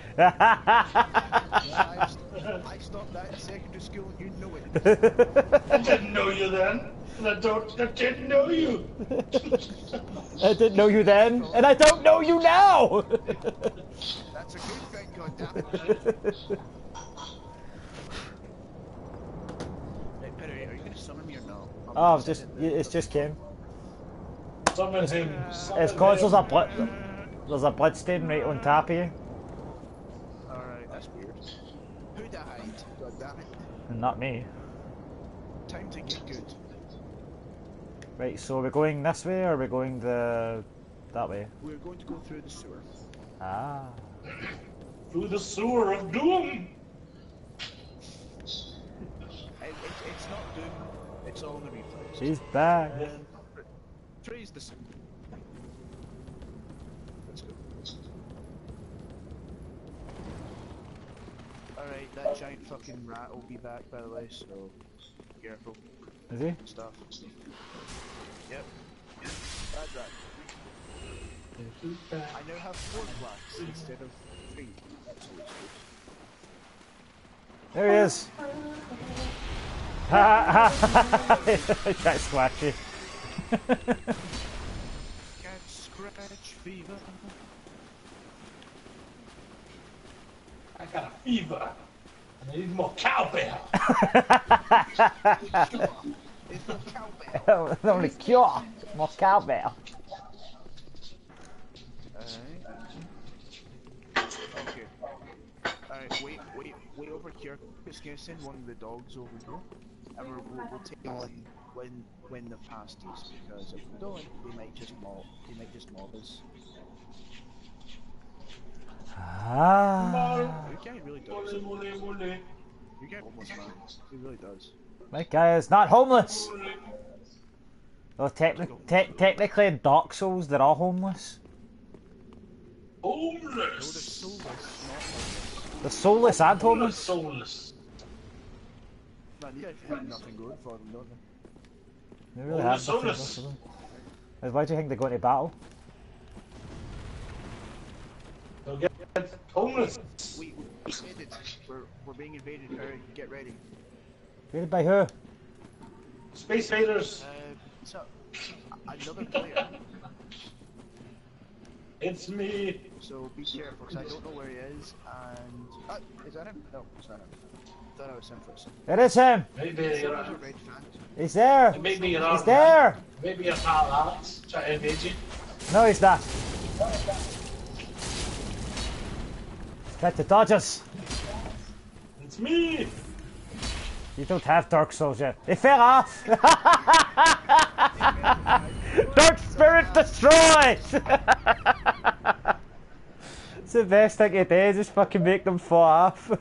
S2: I stopped that in secondary school and you know it.
S6: I didn't know you then. And I didn't know you.
S1: I didn't know you then, and I don't know you now.
S2: That's a good thing, goddammit. Right, Pirrie, are you going to summon me or not?
S1: Oh, it's just came.
S6: Summon him.
S1: It's cause there's a blood stain right on top of you.
S2: Alright, that's weird. Who died? Goddammit.
S1: And not me.
S2: Time to get good.
S1: Right, so are we going this way or are we going that way?
S2: We're going to go through the sewer.
S1: Ah.
S6: Through the sewer of doom.
S2: It's not doom, it's all in the replays.
S1: She's back.
S2: Praise the sewer. Let's go. Alright, that giant fucking rat will be back by the way, so be careful.
S1: Is he?
S2: Stuff. Yep. That that. I now have 4 blacks instead of 3. That's always good.
S1: There he is. Cat scratchy.
S2: Cat scratch fever.
S6: I got a fever. And I need more cowbell.
S2: It's more cowbell.
S1: Only cure. More cowbell.
S2: Alright. Okay. Alright, wait over here. Just gonna send one of the dogs over here. And we'll take on when the past is, because if we don't, they might just mob us.
S1: Ah.
S2: Your guy really does. Your guy almost man. He really does.
S1: My guy is not homeless. Well, technically in Dark Souls, they're all homeless.
S2: No, they're
S6: Homeless.
S2: soulless, not homeless.
S1: They're soulless and homeless.
S6: Soulless.
S2: Man, these guys have nothing going for them, don't they?
S1: They really have nothing
S6: Soulless.
S1: for them. Why do you think they're going to battle?
S6: They'll get homeless.
S2: We invaded. We're being invaded. Pirrie, get ready.
S1: Raided by who?
S6: Space Invaders.
S2: So another player.
S6: It's me.
S2: So be careful, because I don't know where he is. And is that him? No, it's not him. Thought I was him for a second.
S1: It is him.
S6: Maybe
S2: There's
S6: you're
S2: a red fan.
S1: He's there.
S6: maybe you're
S1: He's
S6: not.
S1: there.
S6: Maybe you're pal Alex. Try to invade you.
S1: No, he's not. Try to dodge us.
S6: It's me.
S1: You don't have Dark Souls yet. He fell off. Dark Spirit destroyed. It's the best thing to do. Just fucking make them fall off.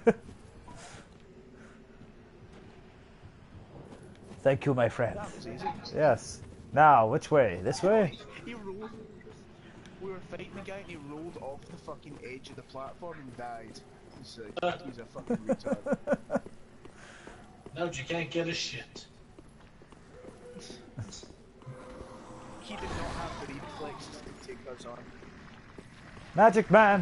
S1: Thank you, my friend.
S2: That was easy.
S1: Yes. Now, which way? This way?
S2: He rolled. We were fighting the guy and he rolled off the fucking edge of the platform and died. He's a fucking retard.
S6: Now you can't get a shit.
S2: He did not have the reflexes to take us on.
S1: Magic Man.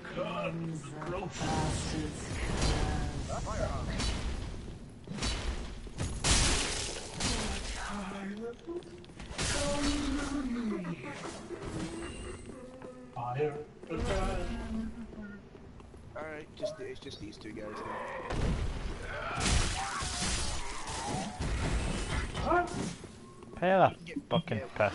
S6: Fire.
S2: Alright, it's just these two guys
S1: Pela.
S2: then.
S1: Fucking piss.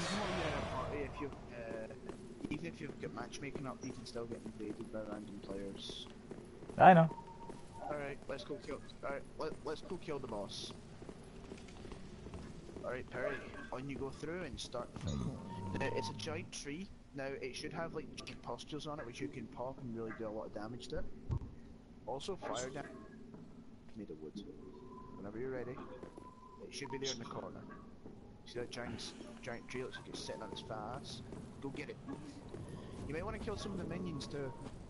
S2: Even if you've got matchmaking up, you can still get invaded by random players.
S1: I know.
S2: Alright, let's go kill. Alright, let's go kill the boss. Alright, Pirrie, on you go through and start the fight. Now, it's a giant tree. Now, it should have like giant pustules on it, which you can pop and really do a lot of damage to it. Also, fire damage made of wood. Whenever you're ready, it should be there in the corner. See that giant tree? Looks like it's sitting on its face. Go get it. You might want to kill some of the minions too.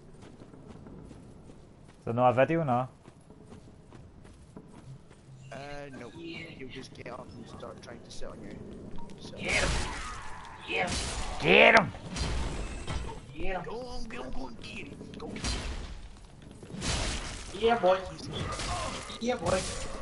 S1: Is there no video now?
S2: No. You'll just get up and start trying to sit on your.
S6: Get him. Get him.
S1: Get him!
S6: Get him.
S2: Go on, get him. Go.
S6: Yeah, boy. Yeah, boy.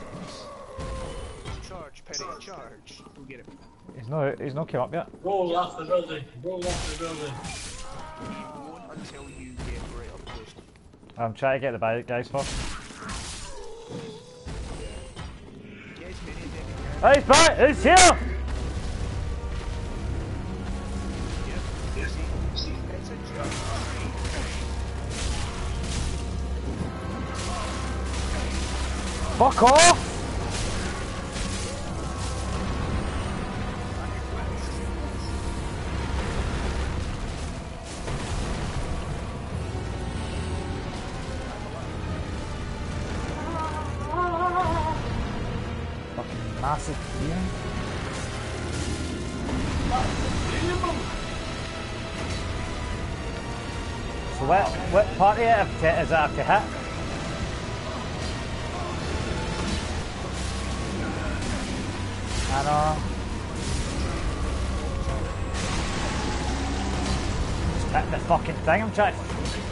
S2: Charge, Pirrie, charge. Go get him.
S1: He's not came up yet.
S6: Roll off the building. Roll off the building.
S2: You won't until you get right up close.
S1: I'm trying to get the bad guys first.
S2: Get as many of them as you can.
S1: Hey, he's back! He's here!
S2: See, it's a giant tree.
S1: Fuck off! Fucking massive demon. So what part of it is that have to hit? I know. Hit the fucking thing, I'm trying.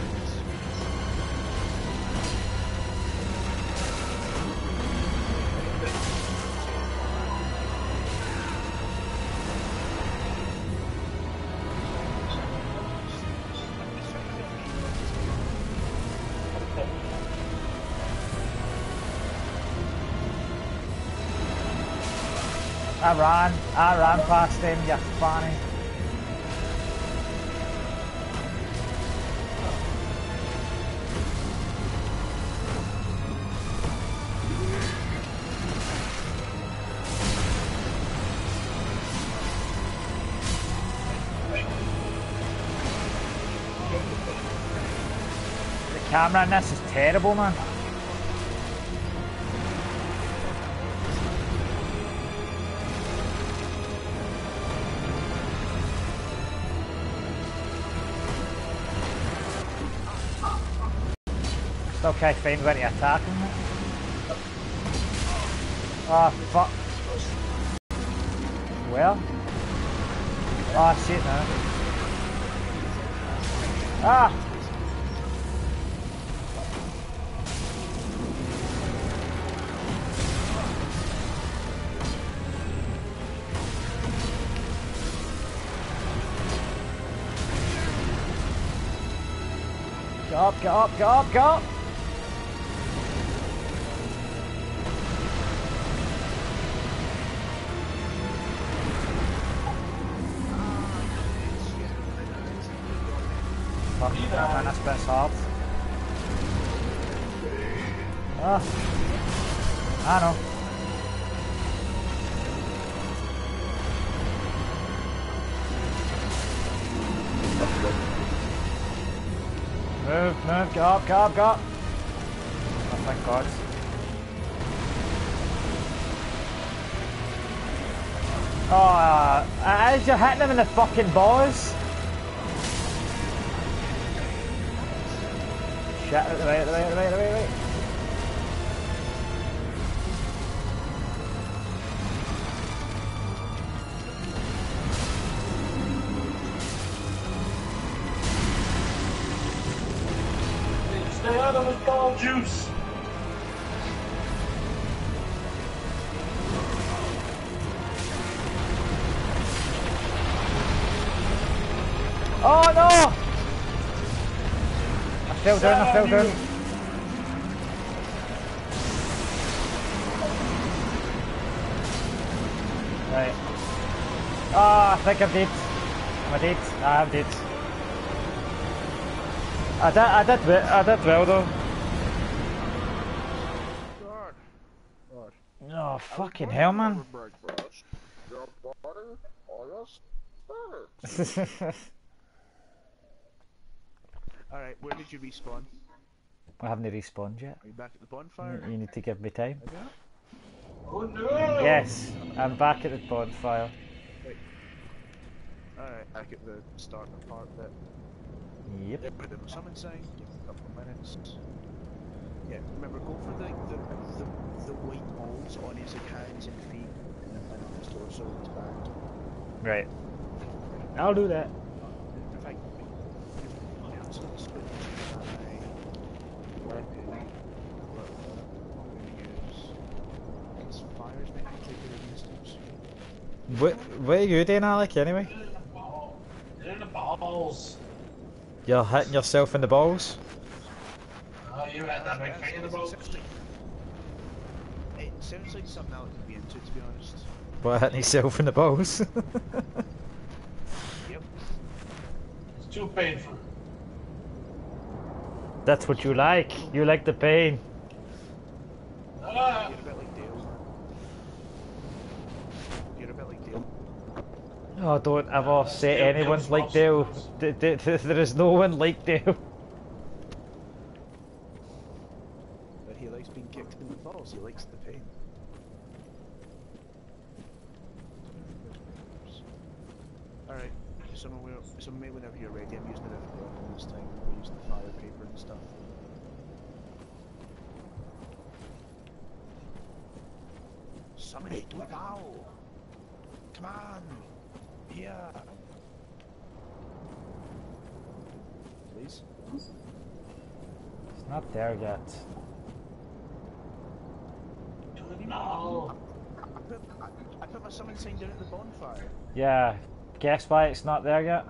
S1: I ran past him, you fanny. The camera in this is terrible, man. Still can't find where to attack him. Oh fuck. Well. Oh shit now. Ah! Go up, go up, go up, go up! Fucking man, that's best hard. Ah, I know. Move, go up, go up, go up. Oh, thank God. Oh, as you're hitting them in the fucking balls. Shit, wait.
S6: Stay out of his ball juice.
S1: Oh no! I fell down. Right. Oh, I think I'm dead. I'm dead. I'm dead. I did well though. Oh, fucking hell, man.
S2: Alright, where did you respawn?
S1: I haven't respawned yet.
S2: Are you back at the bonfire?
S1: You need to give me time.
S6: Oh no!
S1: Yes, I'm back at the bonfire.
S2: Alright, back at the starting part bit.
S1: Yep.
S2: Put in the summon sign, give it a couple of minutes. Yeah, remember, go for the white molds on his hands and feet, and then on his torso and his back.
S1: Right. I'll do that.
S2: In fact, absolutely split weapon. What I'm going to use is fires make me take a distance.
S1: What are you doing, Alec, anyway?
S6: They're in the balls.
S1: You're hitting yourself in the balls?
S6: Oh, you had that big thing in the balls.
S2: It sounds like something Alec would be into, to be honest.
S1: What, hitting yourself in the balls?
S2: Yep.
S6: It's too painful.
S1: That's what you like. You like the pain.
S6: Ah!
S2: You're a bit like Dale. You're a bit like Dale.
S1: Oh, don't ever say anyone's like Dale. There is no one like Dale.
S2: But he likes being kicked in the balls, he likes the pain. Alright, so maybe whenever you're ready, I'm using a different weapon this time. We'll use the fire paper and stuff. Summon it, wow! Come on! Here! please.
S1: It's not there yet.
S6: No.
S2: I put my summon sign down at the bonfire.
S1: Yeah. Guess why it's not there yet?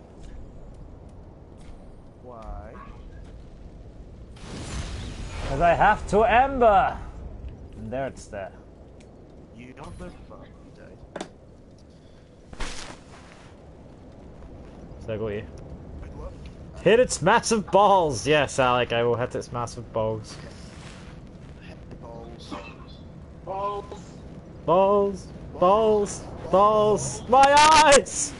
S2: Why?
S1: Because I have to ember! And there it's there.
S2: You don't live far. You died.
S1: So I go here.
S2: Good luck.
S1: Hit its massive balls! Yes, Alec, I will hit its massive balls.
S2: Hit the balls.
S6: Balls.
S1: Balls! Balls! Balls! My eyes!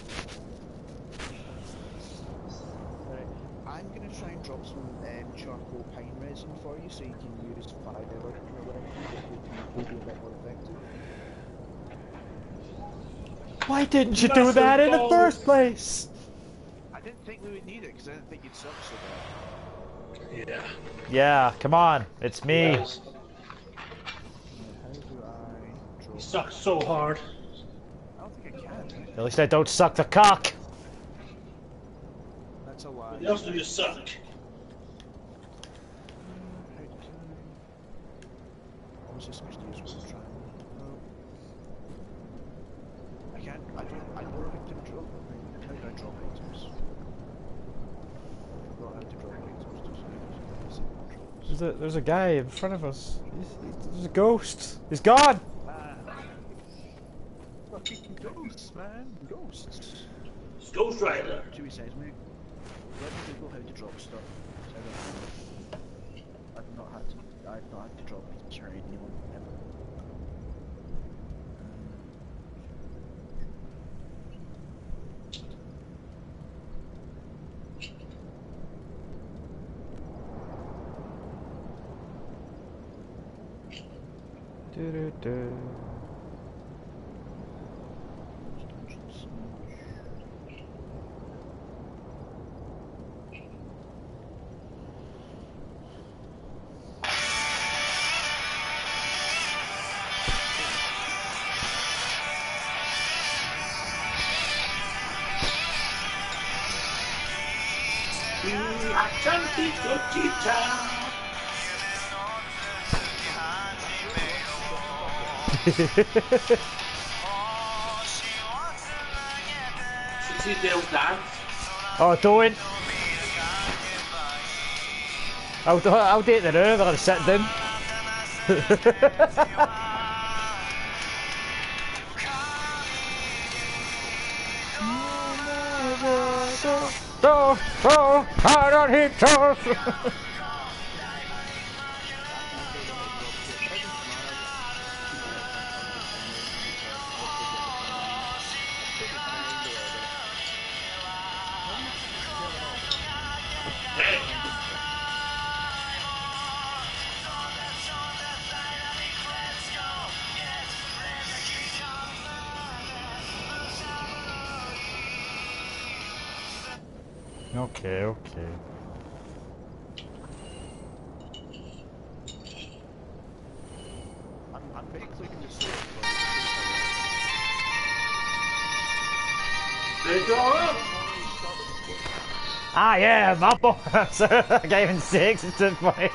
S2: Right. I'm gonna try and drop some charcoal pine resin for you so you can use fire in your weapon. It will be a bit more effective.
S1: Why didn't you do that in the first place?
S2: I didn't think we would need it because I didn't think you'd suck so bad.
S6: Yeah.
S1: Yeah, come on. It's me.
S6: Yes.
S2: How do I drop?
S6: You suck so hard.
S2: I don't think I can.
S1: At least I don't suck the cock.
S2: That's a lie.
S6: What else do you suck?
S2: What was I supposed to use for the triangle? No. I can't. I don't know how to drop. How do I drop items? I forgot how to drop items.
S1: There's a guy in front of us. There's a ghost. He's gone.
S2: Fucking ghosts, man. Ghosts.
S6: It's Ghost Rider.
S2: 2 seconds, mate. Let me Google how to drop stuff. I've not had to drop items for anyone ever.
S6: See Dale's dance.
S1: Oh, don't. I'll date the now. They're gonna sit down. I don't hit toes. Okay, okay.
S2: I'm basically just sort of
S1: Ah, yeah, my boss. I gave him 6 instead of 5.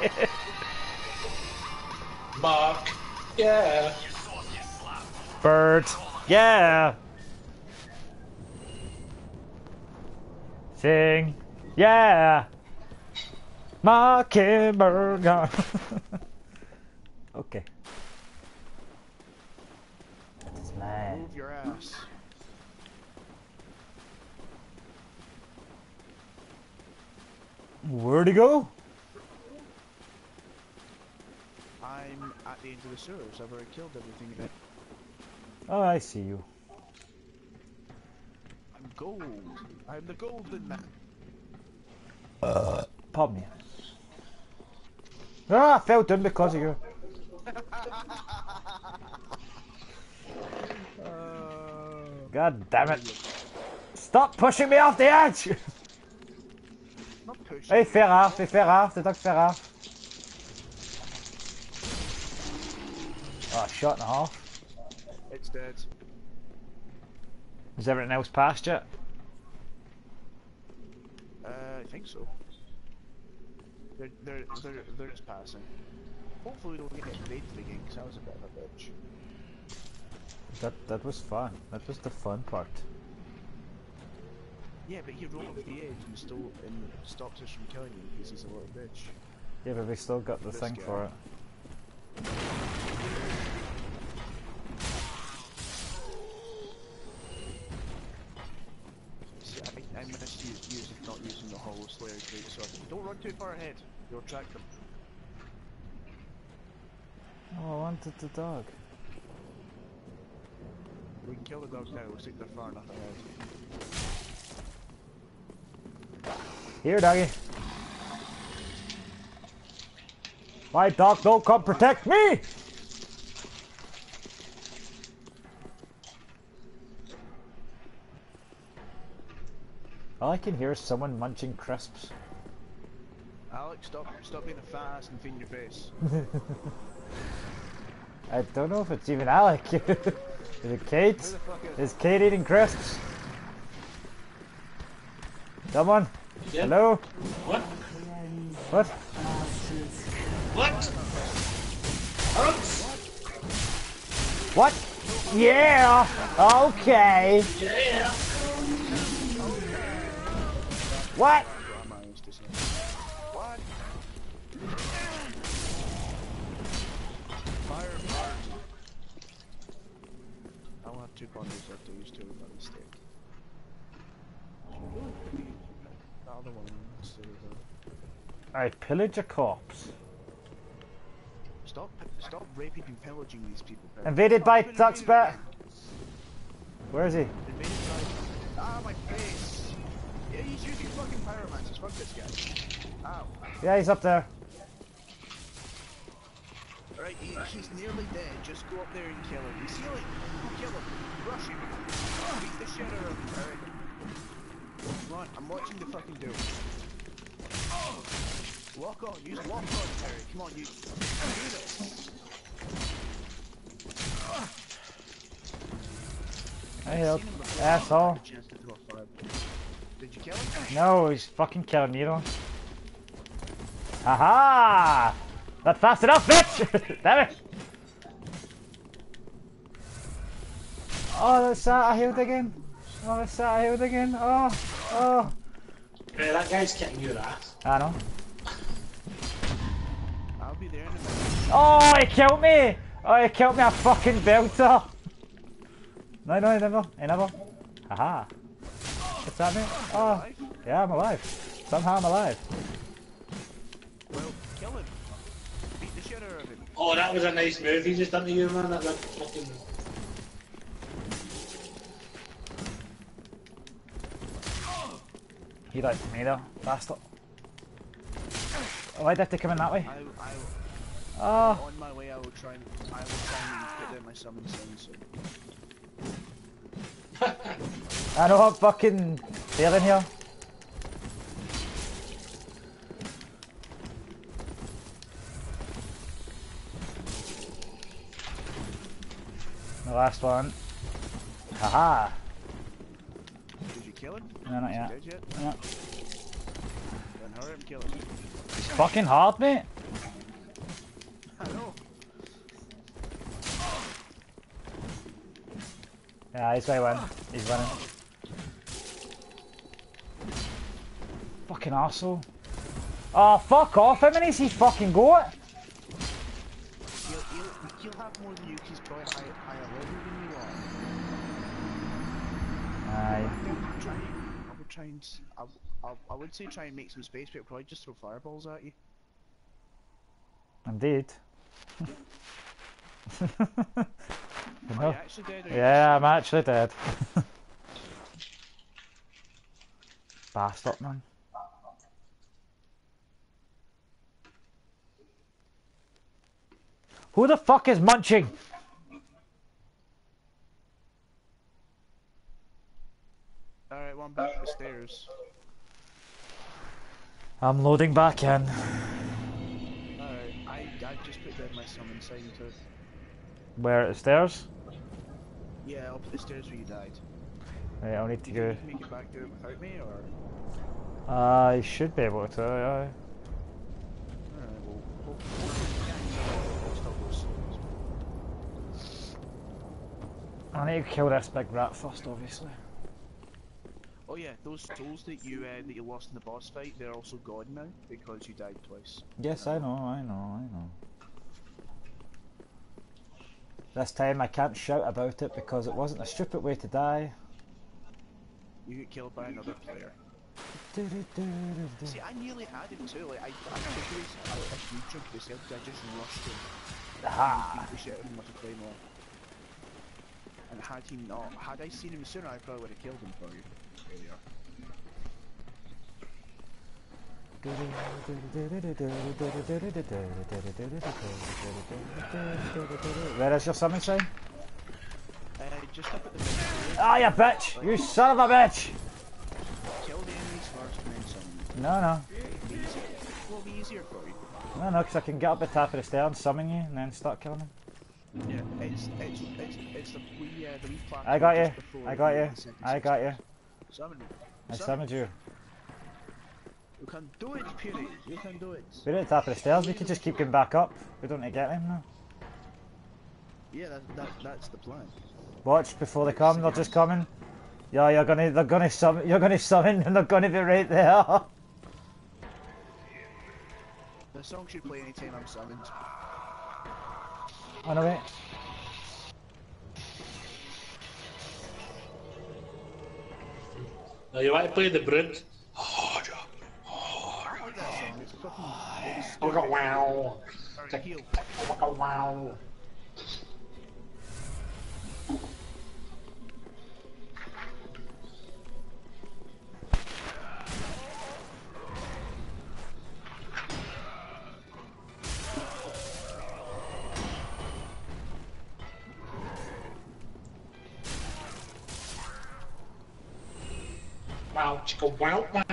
S6: Mark. Yeah.
S1: Bird. Yeah. Sing. Yeah. Mockingbird. Okay. That's mine.
S2: move your ass.
S1: Where'd he go?
S2: I'm at the end of the sewers. I've already killed everything in it.
S1: Oh, I see you.
S2: I'm gold. I'm the golden man.
S1: Pardon me. Ah, I fell down because of you. God damn it. Stop pushing me off the edge!
S2: Not pushing.
S1: Hey, fais rare, c'est toi qui fais rare. Oh, shot and a half.
S2: It's dead.
S1: Is everything else past yet?
S2: I think so. They're just passing. Hopefully we don't get invaded again, because that was a bit of a bitch.
S1: That was fun. That was the fun part.
S2: Yeah, but he rolled off the edge and stopped us from killing him because he's a little bitch.
S1: Yeah, but we still got the
S2: This
S1: thing
S2: guy.
S1: for it.
S2: See, I missed not using the Hollow Slayer greatsword. Don't run too far ahead. You'll attract them.
S1: Oh, I wanted the dog.
S2: We can kill the dogs now. Looks like they're far enough ahead.
S1: Here, doggy. My dog don't come protect me! All I can hear is someone munching crisps.
S2: Alex, stop being a fat ass and feeding your face.
S1: I don't know if it's even Alec. Is it Kate?
S2: Who the fuck is
S1: Is Kate eating crisps? Someone?
S6: Yeah.
S1: Hello?
S6: What?
S1: What?
S6: What? Alex?
S1: What? Yeah! Okay!
S6: Yeah.
S1: What?
S2: Grandma used to say. What? Fire party. I'll have 2 bundles left to use 2 by mistake. The other one instead of
S1: I pillage a corpse.
S2: Stop raping and pillaging these people. Pirrie.
S1: Invaded by
S2: Stop
S1: Duck's
S2: invading
S1: bat. Where is he?
S2: Invaded by... Ah, my face! Yeah, he's using fucking pyromancies. Fuck this guy. Ow.
S1: Yeah, he's up there.
S2: Alright, he's nearly dead. Just go up there and kill him. He's healing. Go kill him. Rush him. Beat the shit out of him. Alright. Come on, I'm watching the fucking duel. Lock on. Use lock on, Pirrie. Come on, you do this.
S1: I help.
S2: Seen him before.
S1: Asshole.
S2: I had a chance to throw a fireball. Did you kill him?
S1: No, he's fucking killing me though. Haha! Not fast enough, bitch! Damn it! Oh, that's I healed again. Oh, that's I healed again. Oh.
S6: Yeah, that guy's kicking your ass.
S1: I know.
S2: I'll be there in a minute.
S1: Oh, he killed me! Oh, he killed me, a fucking belter! No, never. I never. Haha. What's that, mate? Oh, yeah, I'm alive. Somehow I'm alive.
S2: Well, kill him. Beat the shit out of him.
S6: Oh, that was a nice move he just done to you, man. That was a fucking...
S1: He like me though, bastard. Oh, I'd have to come in that way. Oh.
S2: On my way, I will try and put down my summon sign. So.
S1: I know I'm fucking failing here. The last one. Haha.
S2: Did you kill him?
S1: No, not
S2: Is he
S1: yet.
S2: dead yet?
S1: No.
S2: Then hurry up and kill him.
S1: It's fucking hard, mate.
S2: I know.
S1: Yeah, he's going to win. He's winning. Fucking arsehole. Oh, fuck off. How many has he fucking got?
S2: He'll have more than you, 'cause he's probably higher level than you are.
S1: Aye.
S2: I would say try and make some space, but he'll probably just throw fireballs at you.
S1: Indeed.
S2: Are you actually dead? Or are you
S1: Yeah, I'm actually dead. Bastard, man. Who the fuck is munching?
S2: Alright, well, I'm back to the stairs.
S1: I'm loading back in.
S2: Alright, I just put down my summon sign too.
S1: Where, at the stairs?
S2: Yeah, up the stairs where you died.
S1: Right, I'll need to
S2: Do you
S1: go.
S2: think you can make it back there without me, or...?
S1: You should be able to, yeah.
S2: Alright, well, we'll still go slow.
S1: I need to kill this big rat first, obviously.
S2: Oh yeah, those souls that you lost in the boss fight, they're also gone now because you died twice.
S1: Yes, I know. This time I can't shout about it because it wasn't a stupid way to die.
S2: You get killed by another player. See, I nearly had him too. Like I took his neutral because I just rushed him.
S1: Ha!
S2: He shot him with a claymore. And had I seen him sooner, I probably would have killed him for you. There you are.
S1: Where is your summon sign?
S2: Just up at the
S1: Ah, you bitch! You son of a bitch!
S2: kill the enemies first and then summon them.
S1: No.
S2: It'll be easier for you.
S1: No, because I can get up the top of the stairs, summon you, and then start killing them.
S2: Yeah, it's the wee platform.
S1: I got you.
S2: just before
S1: I got you.
S2: the second
S1: I got you.
S2: Summon me.
S1: I summoned you.
S2: You can do it, Pirrie. You can do it.
S1: We're at the top of the stairs. We could just keep going back up. We don't need to get them now.
S2: Yeah, that's the plan.
S1: Watch before they come. They're just coming. Yeah, they're gonna summon. You're gonna summon, and they're gonna be right there.
S2: The song should play anytime I'm summoned.
S1: Oh no, wait.
S6: Now you want to play the Brute?
S2: I like that song. It's fucking.
S6: Oh, wow.
S2: Alright, heal.
S6: Oh, wow. Wow, chicka, wow, wow.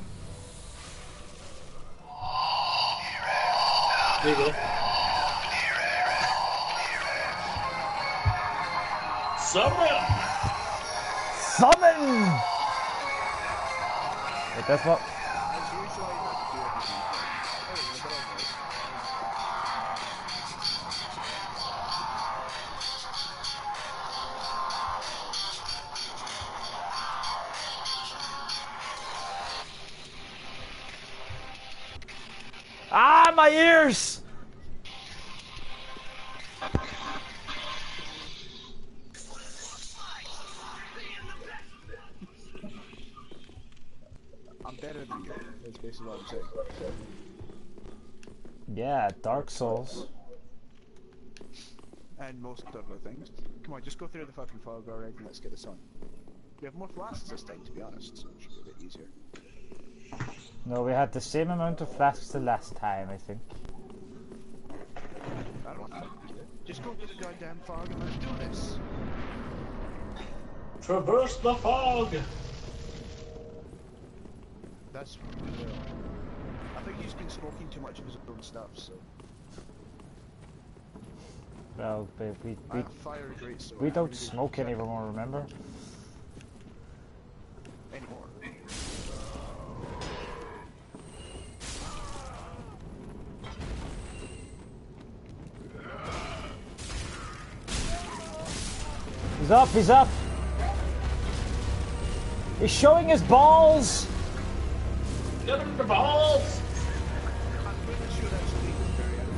S6: There you go. Summon!
S1: Summon! Wait, that's what?
S2: As usual, I have to do everything.
S1: Ah, my ears!
S2: I'm better than you. That's basically what I'm saying.
S1: Yeah, Dark Souls.
S2: And most other things. Come on, just go through the fucking fog already and let's get this on. We have more flasks this time, to be honest, so it should be a bit easier.
S1: No, we had the same amount of flasks the last time, I think.
S2: I don't fucking care. Just go to the goddamn fog and let's do this.
S6: Traverse the fog!
S2: That's. I think he's been smoking too much of his own stuff, so.
S1: Well,
S2: I have fire great sword.
S1: we don't smoke anymore, remember?
S2: Anymore.
S1: He's up, he's up! He's showing his balls!
S6: Get him the balls!
S2: I'm pretty sure that's legal, Pirrie. I don't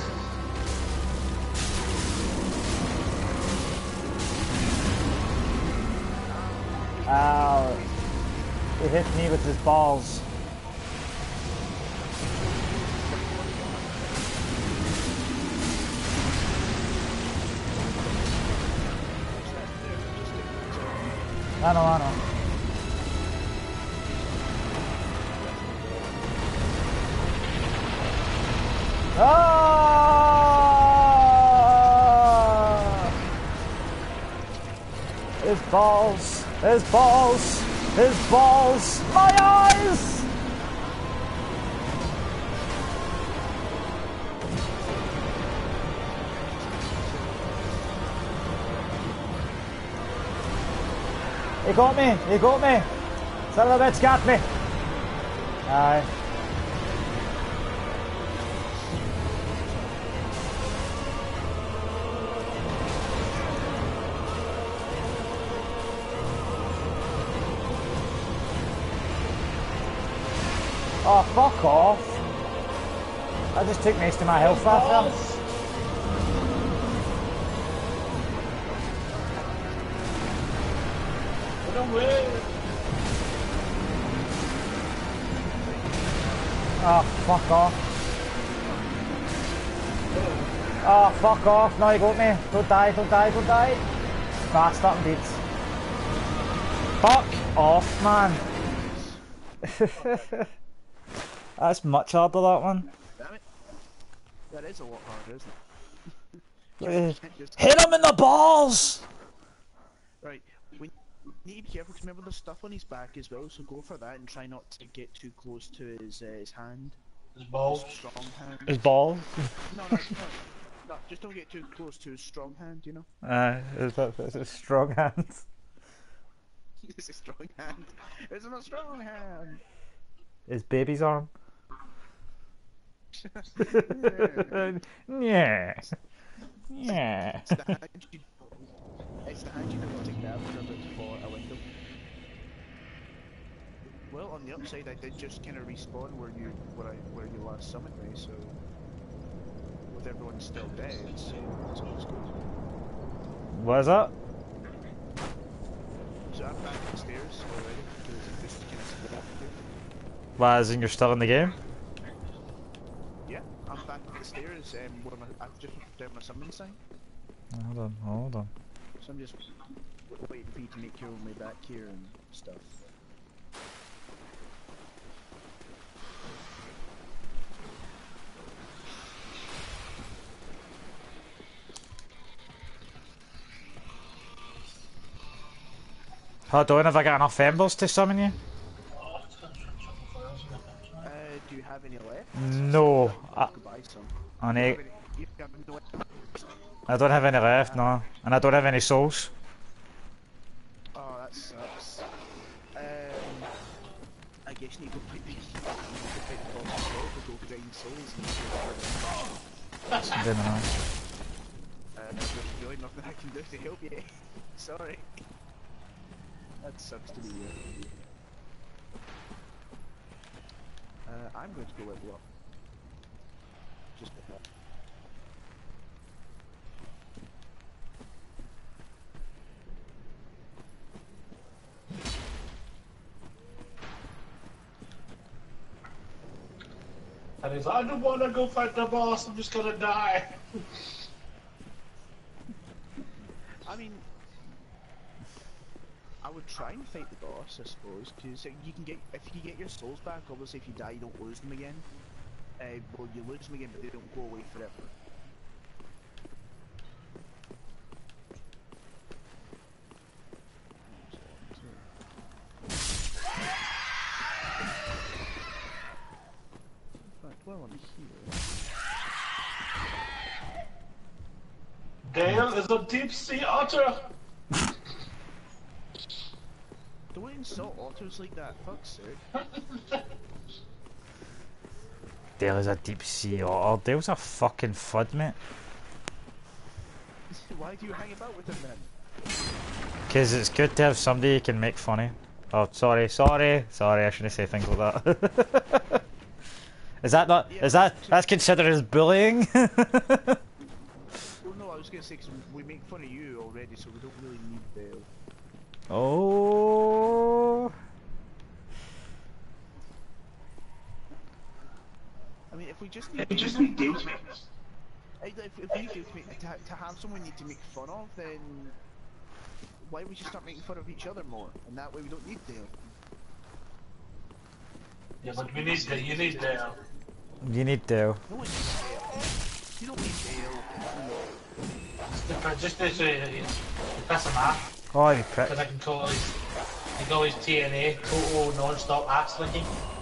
S2: know how.
S1: Ow. He hit me with his balls. I know. Ah! His balls, his balls, his balls, my eyes! He got me, son of a bitch got me. Aye. Oh, fuck off. I just took most of my health off them.
S6: Run away.
S1: Oh, fuck off. Oh, fuck off. No, you got me. Don't die, don't die, don't die. Bastard indeed. Fuck off, man. That's much harder, that one.
S2: Damn it. That is a lot harder, isn't it?
S1: Hit him in the balls!
S2: Right, we need to be careful because remember there's stuff on his back as well, so go for that and try not to get too close to his hand.
S6: His balls.
S2: His strong hand.
S1: His balls?
S2: No, just don't get too close to his strong hand, you know?
S1: It's a strong hand.
S2: It's a strong hand. It's a strong hand!
S1: His baby's arm. Yeah. Yeah.
S2: It's the hand you don't want to grab when you're about to fall out a window. Well, on the upside, I did just kind of respawn where you last summoned me, so with everyone still dead, so that's always good.
S1: What is that?
S2: So I'm back upstairs already because it just kind of split up here.
S1: Why, as in you're still in the game?
S2: Yeah, I'm back upstairs. I've just done my summon sign,
S1: Hold on.
S2: so I'm just waiting for you to make your way back here and stuff.
S1: Hold on, have I got enough embers to summon you?
S2: Do you have any left?
S1: No.
S2: I could buy some.
S1: I
S2: You have no left?
S1: don't have any left, no. And I don't have any souls.
S2: Oh, that sucks. I guess you need to go fight the boss yourself or go grind souls and
S1: I don't know.
S2: there's really nothing I can do to help you. Sorry. That sucks to be you. I'm going to go level up. Just a bit.
S6: And he's like, I don't want to go fight the boss, I'm just gonna die.
S2: I mean, I would try and fight the boss, I suppose, because you can get, if you get your souls back, obviously if you die you don't lose them again. Well, you lose them again, but they don't go away forever. Right, well, I'm here.
S6: Dale is a deep sea otter.
S2: Don't insult otters like that, fuck's sake.
S1: Dale is a deep sea otter. Dale's a fucking fud, mate.
S2: Why do you hang about with him then?
S1: Because it's good to have somebody you can make funny. Oh, sorry, I shouldn't say things like that. Is that not,
S2: Yeah,
S1: that's considered as bullying?
S2: Well, no, I was gonna say, because we make fun of you already, so we don't really need Dale.
S1: Oh.
S2: I mean, if we just need Dale to make... If we need to have someone we need to make fun of, then why would you start making fun of each other more? And that way we don't need Dale.
S6: Yeah, but we need Dale, you need Dale.
S1: You need Dale.
S2: No one needs Dale. You don't need Dale.
S6: Just this way, you piss him off.
S1: Oh, you prick.
S6: Because I can call his TNA, total non-stop ass licking.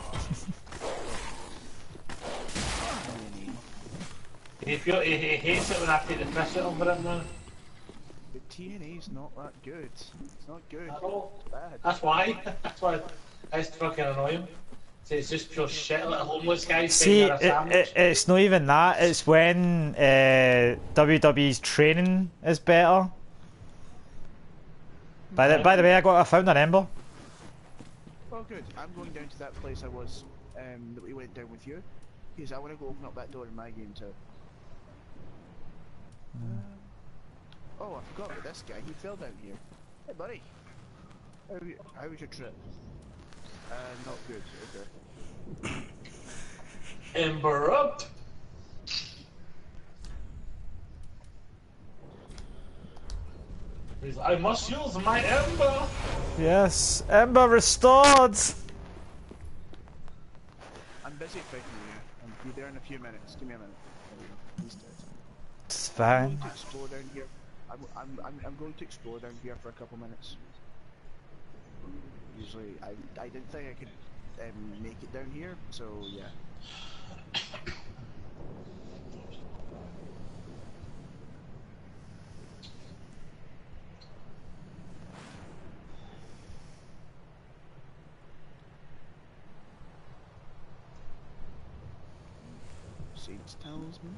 S6: He hates it when I take the piss out of him now.
S2: But TNA's not that good. It's not good.
S6: At all.
S2: It's bad.
S6: That's why. That's why I used to fucking annoy him. So it's just pure shit, like a homeless guy
S1: See,
S6: saying a sandwich.
S1: it's not even that. It's when WWE's training is better. By the way, I found an ember.
S2: Oh, good. I'm going down to that place I was, that we went down with you. Because I want to go open up that door in my game too. Oh, I forgot about this guy. He fell down here. Hey, buddy. How was your trip? Not good. Okay.
S6: Ember up. He's like, I must use my ember.
S1: Yes, ember restored.
S2: I'm busy fighting you. I'll be there in a few minutes. Give me a minute. There we go. He's dead.
S1: It's
S2: I'm
S1: fine.
S2: going to explore down here. I'm going to explore down here for a couple minutes. Usually, I didn't think I could make it down here, so yeah. Saints talisman.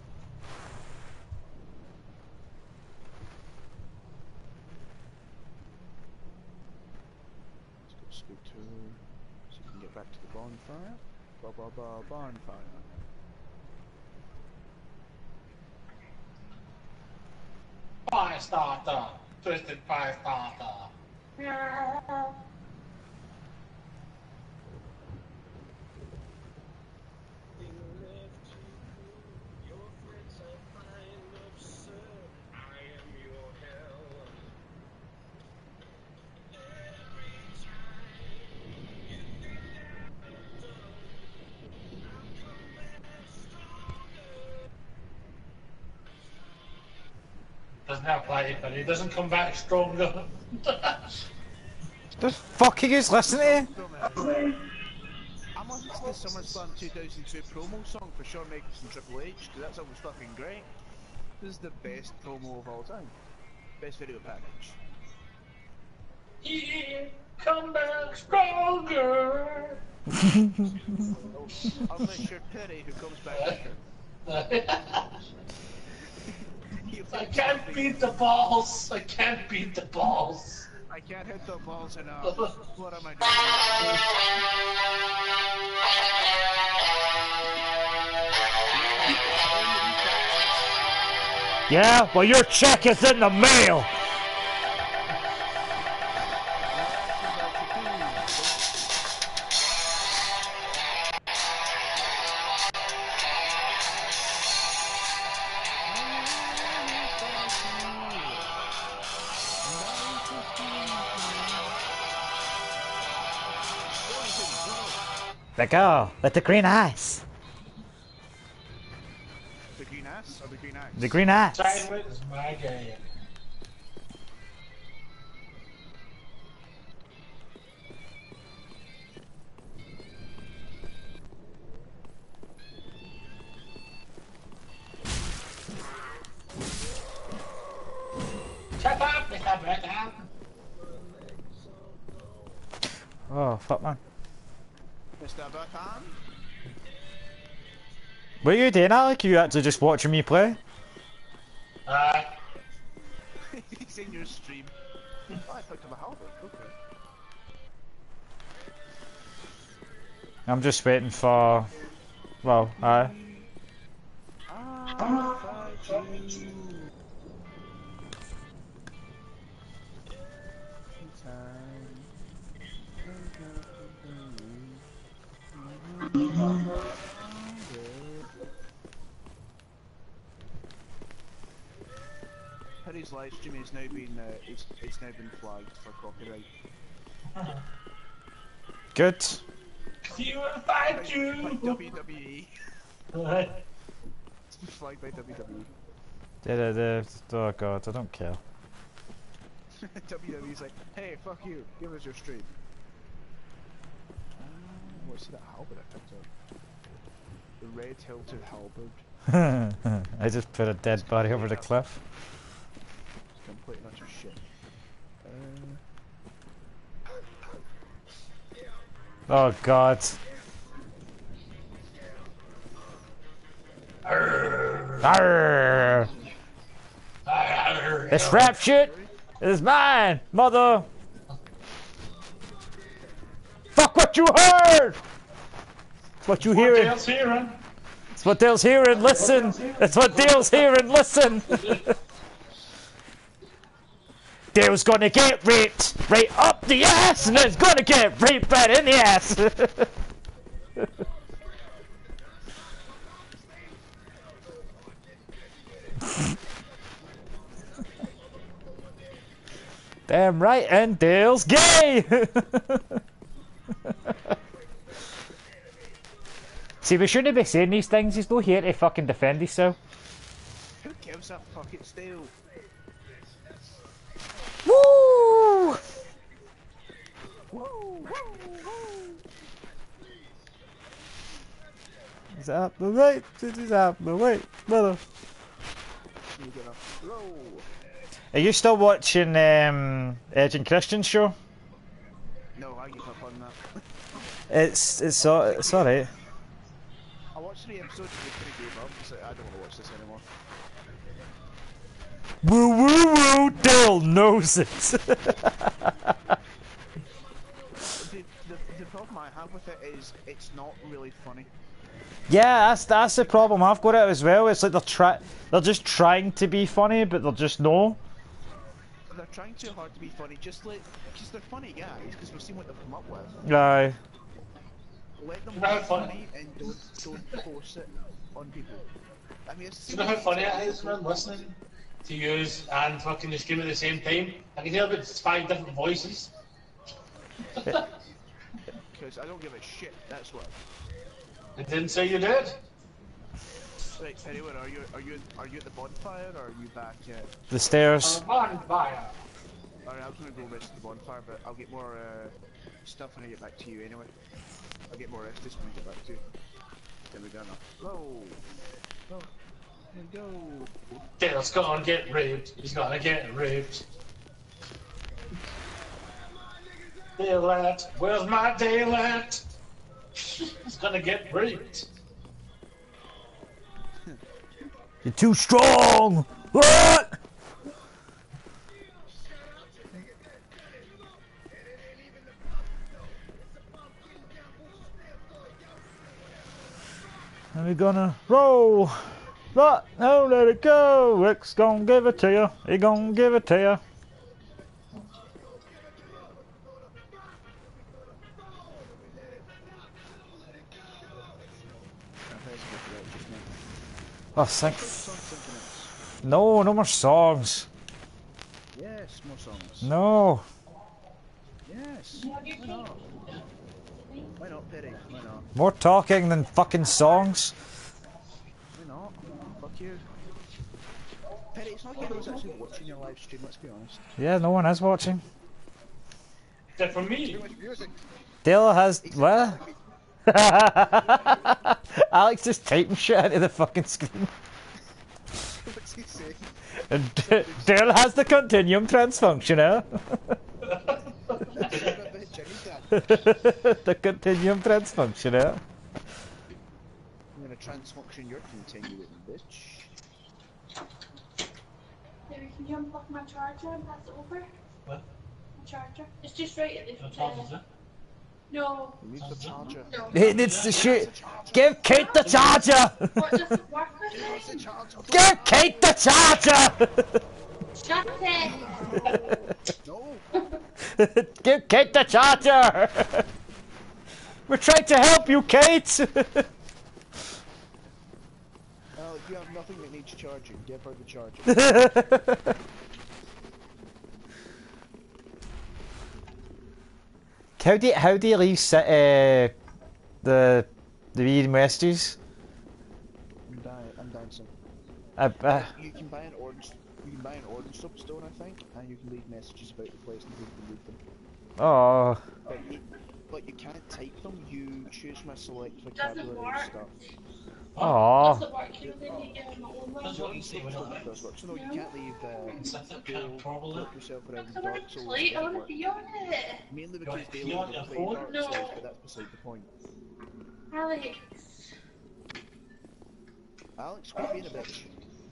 S2: Let's go to so you can get back to the bonfire. Bonfire.
S6: Fire starter. Twisted fire starter. Doesn't apply, but he doesn't come back stronger.
S1: The fuck are you guys listening to?
S2: I'm on the SummerSlam 2002 promo song for Shawn Michaels and Triple H, because that song was fucking great. This is the best promo of all time. Best video package.
S6: Yeah, come back stronger.
S2: Unless you're Pirrie, who comes back quicker.
S6: I can't beat the balls. I can't beat the balls.
S2: I can't hit the balls enough. What am I doing?
S1: Yeah, well your check is in the mail. The girl with the green eyes.
S2: The green ass or the green axe?
S1: The green eyes.
S6: Sideways is my game. Shut up, Mr. Brecker.
S1: Oh, fuck man.
S2: Mr. Button?
S1: What are you doing, Alec? You actually just watching me play?
S2: He's in your stream. Oh, I picked up a halberd. Okay.
S1: I'm just waiting for... Well, aye.
S2: Pirrie's live stream has now been it's now been flagged for copyright.
S1: Good.
S6: See you in 5
S2: By
S6: June.
S2: WWE.
S6: What?
S2: It's been flagged by WWE.
S1: Oh god, I don't care.
S2: WWE's like, hey, fuck you, give us your stream. What's that halberd I picked up? The red hilted halberd.
S1: I just put a dead body over the cliff.
S2: It's complete and utter shit.
S1: Oh god. Arr. This rap shit is mine, mother. Fuck what you heard. It's what you hearing. It's what Dale's hearing. Listen. It's what Dale's hearing. Listen. Dale's gonna get raped right up the ass, and there's gonna get raped right in the ass. Damn right, and Dale's gay! See, we shouldn't be saying these things, he's not here to fucking defend himself.
S2: Who gives a fuck, it's Dale?
S1: Woo!
S2: Woo!
S1: He's out the way, he's out the way, brother.
S2: You gonna roll?
S1: Are you still watching Edge and Christian's show?
S2: No, I give up on that.
S1: It's alright.
S2: I watched 3 episodes and I couldn't give up. So I don't want to watch this anymore.
S1: Woo woo woo! Dale knows it.
S2: The problem I have with it is it's not really funny.
S1: Yeah, that's the problem I've got it as well. It's like they're just trying to be funny, but they're just no.
S2: They're trying too hard to be funny, just like because they're funny guys, because we've seen what they've come up with.
S1: Aye.
S2: Let them be funny and don't force it on people. I mean, it's
S6: Do you know how funny it is when I'm listening to you and fucking the stream at the same time? I can hear about 5 different voices.
S2: Because I don't give a shit. That's what.
S6: I didn't say you did.
S2: Right, Pirrie, where are you? Are you at the bonfire or are you back at?
S1: The stairs.
S2: Alright, I was gonna go rest at the bonfire, but I'll get more stuff when I get back to you anyway. I'll get more rest this when I get back to you. There we go now. Whoa! Oh, there we go.
S6: Dale's gonna get raped. He's gonna get raped. Dale at, where's my Dale at? He's gonna get raped.
S1: You're too strong! What? And we're gonna roll! But no, let it go! Rick's gonna give it to you. He gonna give it to you. Oh, thank. No, no more songs.
S2: Yes, more songs.
S1: No.
S2: Yes. Why not? Why not, Pirrie? Why not?
S1: More talking than fucking songs.
S2: Why not? Fuck you. Pirrie, it's not like anyone's actually watching your live stream, let's be honest.
S1: Yeah, no one is watching.
S6: Except for me.
S1: Dale has. What? Alex just typing shit into the fucking screen.
S2: What's he saying?
S1: And Dale has the continuum transfunction, eh? The continuum transfunction, eh?
S2: I'm gonna transfunction your continuum, bitch.
S3: Maybe can you unplug my charger and pass it over?
S6: What?
S3: My charger. It's just right at the No.
S2: You need the charger.
S3: No.
S1: It needs to shoot. Give Kate the charger!
S3: What does it work with
S2: What's the
S3: it?
S2: charger?
S1: Give Kate the charger!
S3: Shut it!
S2: No!
S1: Give Kate the charger! We're trying to help you, Kate!
S2: You have nothing that needs charging. Give her the charger.
S1: How do you leave the wee messages?
S2: I'm dancing. You can buy an orange soapstone, I think, and you can leave messages about the place and people can read them.
S1: Oh.
S2: But you can't type them. You choose from a select vocabulary and stuff.
S1: Oh.
S3: Does it work? You know, then you give them all
S2: That's what you say. It does work. So no, you can't leave look yourself around
S3: I
S2: Dark
S3: want to
S2: Souls.
S3: play it. I want to be on it.
S2: Mainly because they
S6: you
S2: don't
S6: want your
S2: play
S6: phone?
S2: Dark
S3: No.
S2: Souls, but that's beside the point.
S3: Alex.
S2: Alex, quit being a bitch.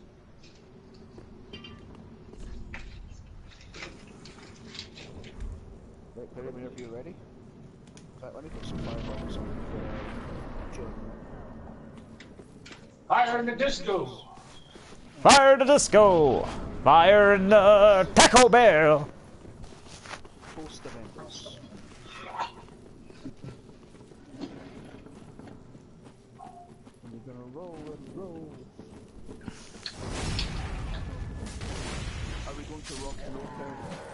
S2: Right, Pirrie, whenever you're ready. In fact, let me put some fireballs on Jim.
S6: Fire in the disco!
S1: Fire the disco! Fire in the Taco Bell!
S2: Post the members. And we're gonna roll and roll. Are we going to rock and roll, Pirrie?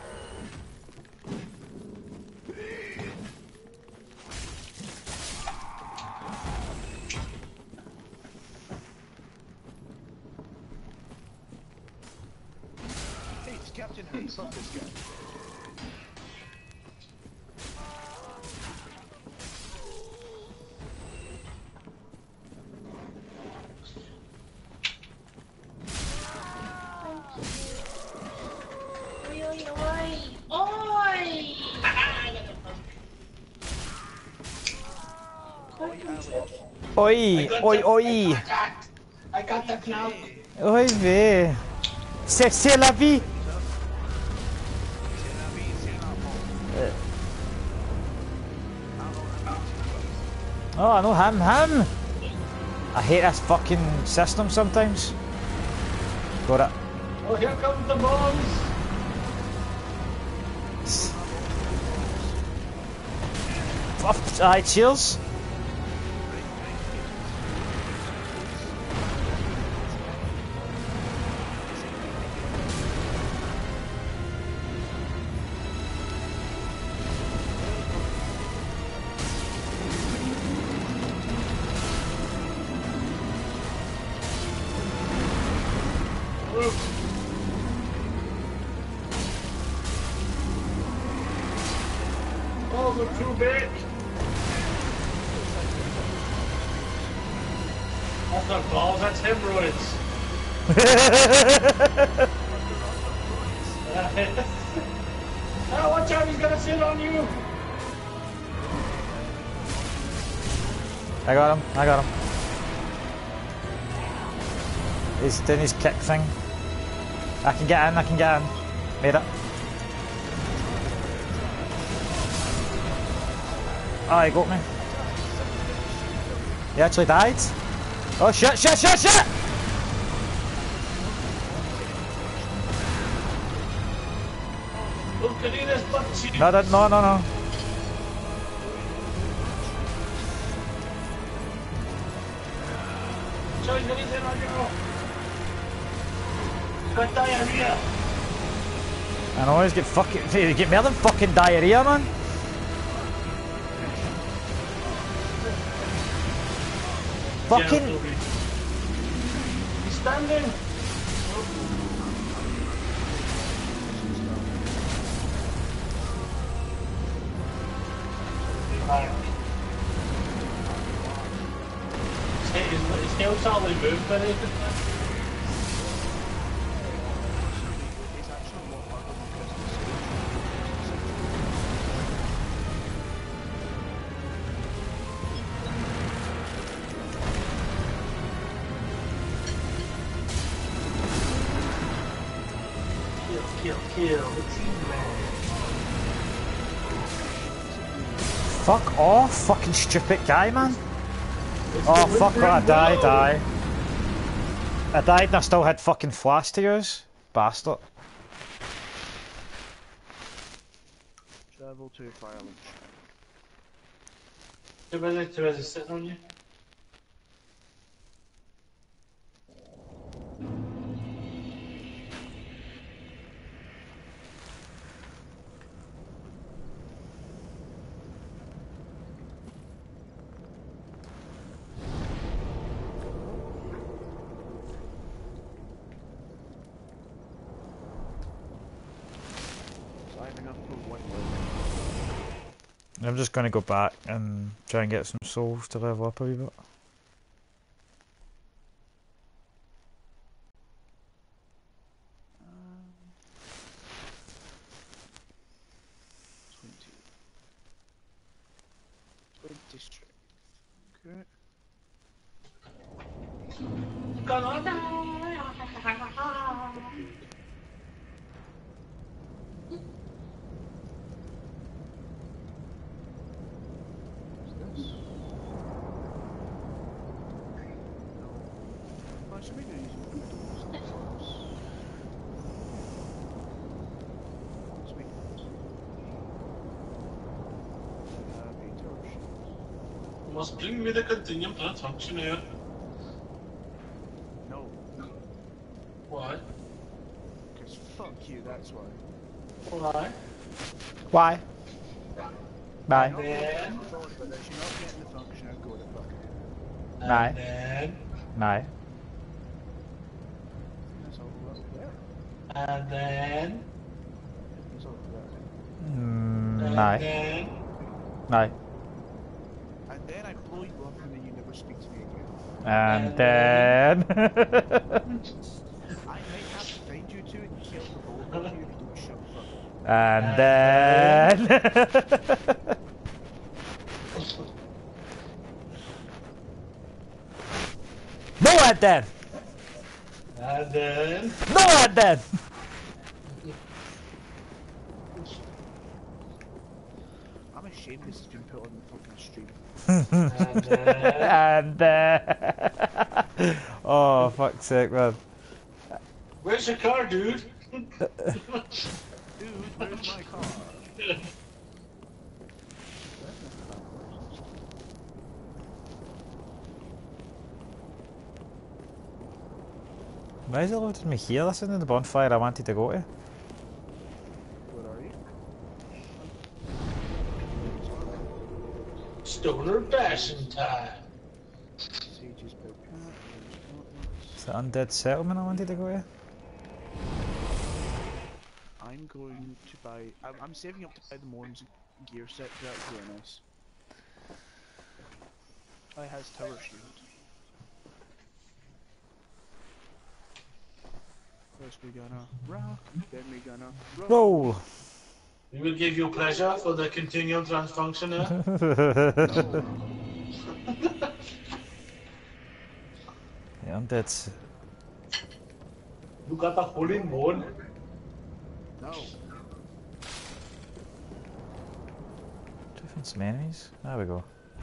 S2: Hey, it's Captain Hayes, not this guy.
S1: Oi! Oi! Oi!
S6: I got the knob.
S1: Oi, vê! C'est la vie! Oh, I know him! I hate this fucking system sometimes. Got it.
S6: Oh, here comes the bombs.
S1: Aye, cheers!
S6: Oh, we're too big. That's not balls, that's hemorrhoids. Oh, watch out, he's gonna sit on you.
S1: I got him. He's doing his kick thing. I can get in. Made it. Oh, he got me. He actually died. Oh shit!
S6: Look at this butt cheek.
S1: No.
S6: So he's gonna sit on you. He's got diarrhea.
S1: I know he's get more than fucking diarrhea, man. Fucking.
S6: He's standing. His tail's totally moved, but kill. It's easy, man.
S1: Fuck off, fucking stupid guy, man. Oh fuck! I died. I died and I still had fucking flash to use. Bastard.
S2: Travel to fire launch.
S6: Too busy sitting on you.
S1: I'm just gonna go back and try and get some souls to level up a wee bit.
S6: gonna die.
S2: What's this? No. Well, should we do these windows first? Sweet. A torch.
S6: Must bring me the continuum transfunction here.
S2: No.
S6: Why?
S2: Because fuck you, that's why.
S6: Why?
S1: Why? Bye.
S2: Not getting the thought about this, you're not getting the function, I'll go to fuck it.
S1: Nei.
S6: And then,
S1: Nei.
S2: That's all well there.
S6: and then,
S2: That's all there.
S6: and
S1: Nei.
S6: then.
S1: Nei.
S2: And then I blow you up and then you never speak to me again.
S1: And then...
S2: I might have to find you two and kill the both of you if you don't shut the fuck up.
S1: And then... No and then!
S6: And then.
S1: No and then!
S2: I'm ashamed this has been put on the fucking stream.
S6: And then.
S1: And then... Oh, fuck's sake, man.
S6: Where's your car, dude?
S2: Dude, where's my car?
S1: Why is it loaded me here? This isn't the bonfire I wanted to go to.
S2: Where are you?
S6: Stoner bashing time.
S2: Sage's Big Cat,
S1: It's the undead settlement I wanted to go to.
S2: I'm going to buy. I'm saving up to buy the Morm's gear set. That's very nice. I has tower shield. First we gonna rock, then we gonna roll.
S1: Roll!
S6: We will give you pleasure for the continual transfunction here.
S1: The undead...
S6: You got a holy moon.
S2: No.
S1: Defend some enemies. There we go.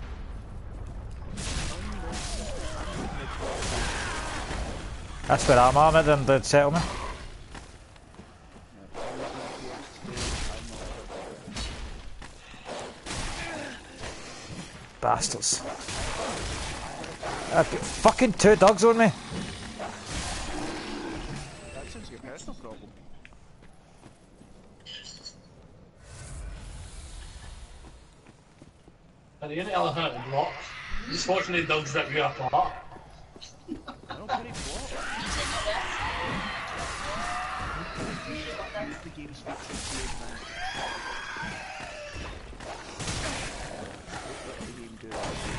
S1: That's where I'm at the undead settlement. Bastards. I've got fucking 2 dogs on me.
S2: That sounds like a personal problem.
S6: Are you in the elephant block? Just watching the dogs rip you apart.
S2: Nobody what? Use the game's feature to your advantage. Let the game do it.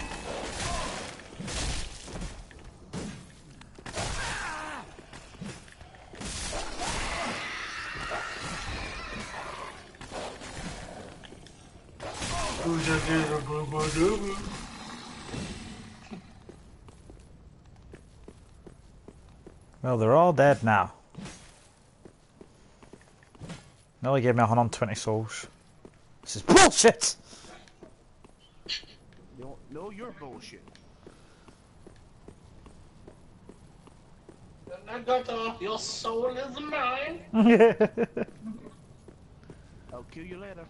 S1: Well, they're all dead now. Nearly gave me 120 souls. This is bullshit!
S2: No, you're bullshit.
S6: Your soul is mine.
S2: I'll kill you later.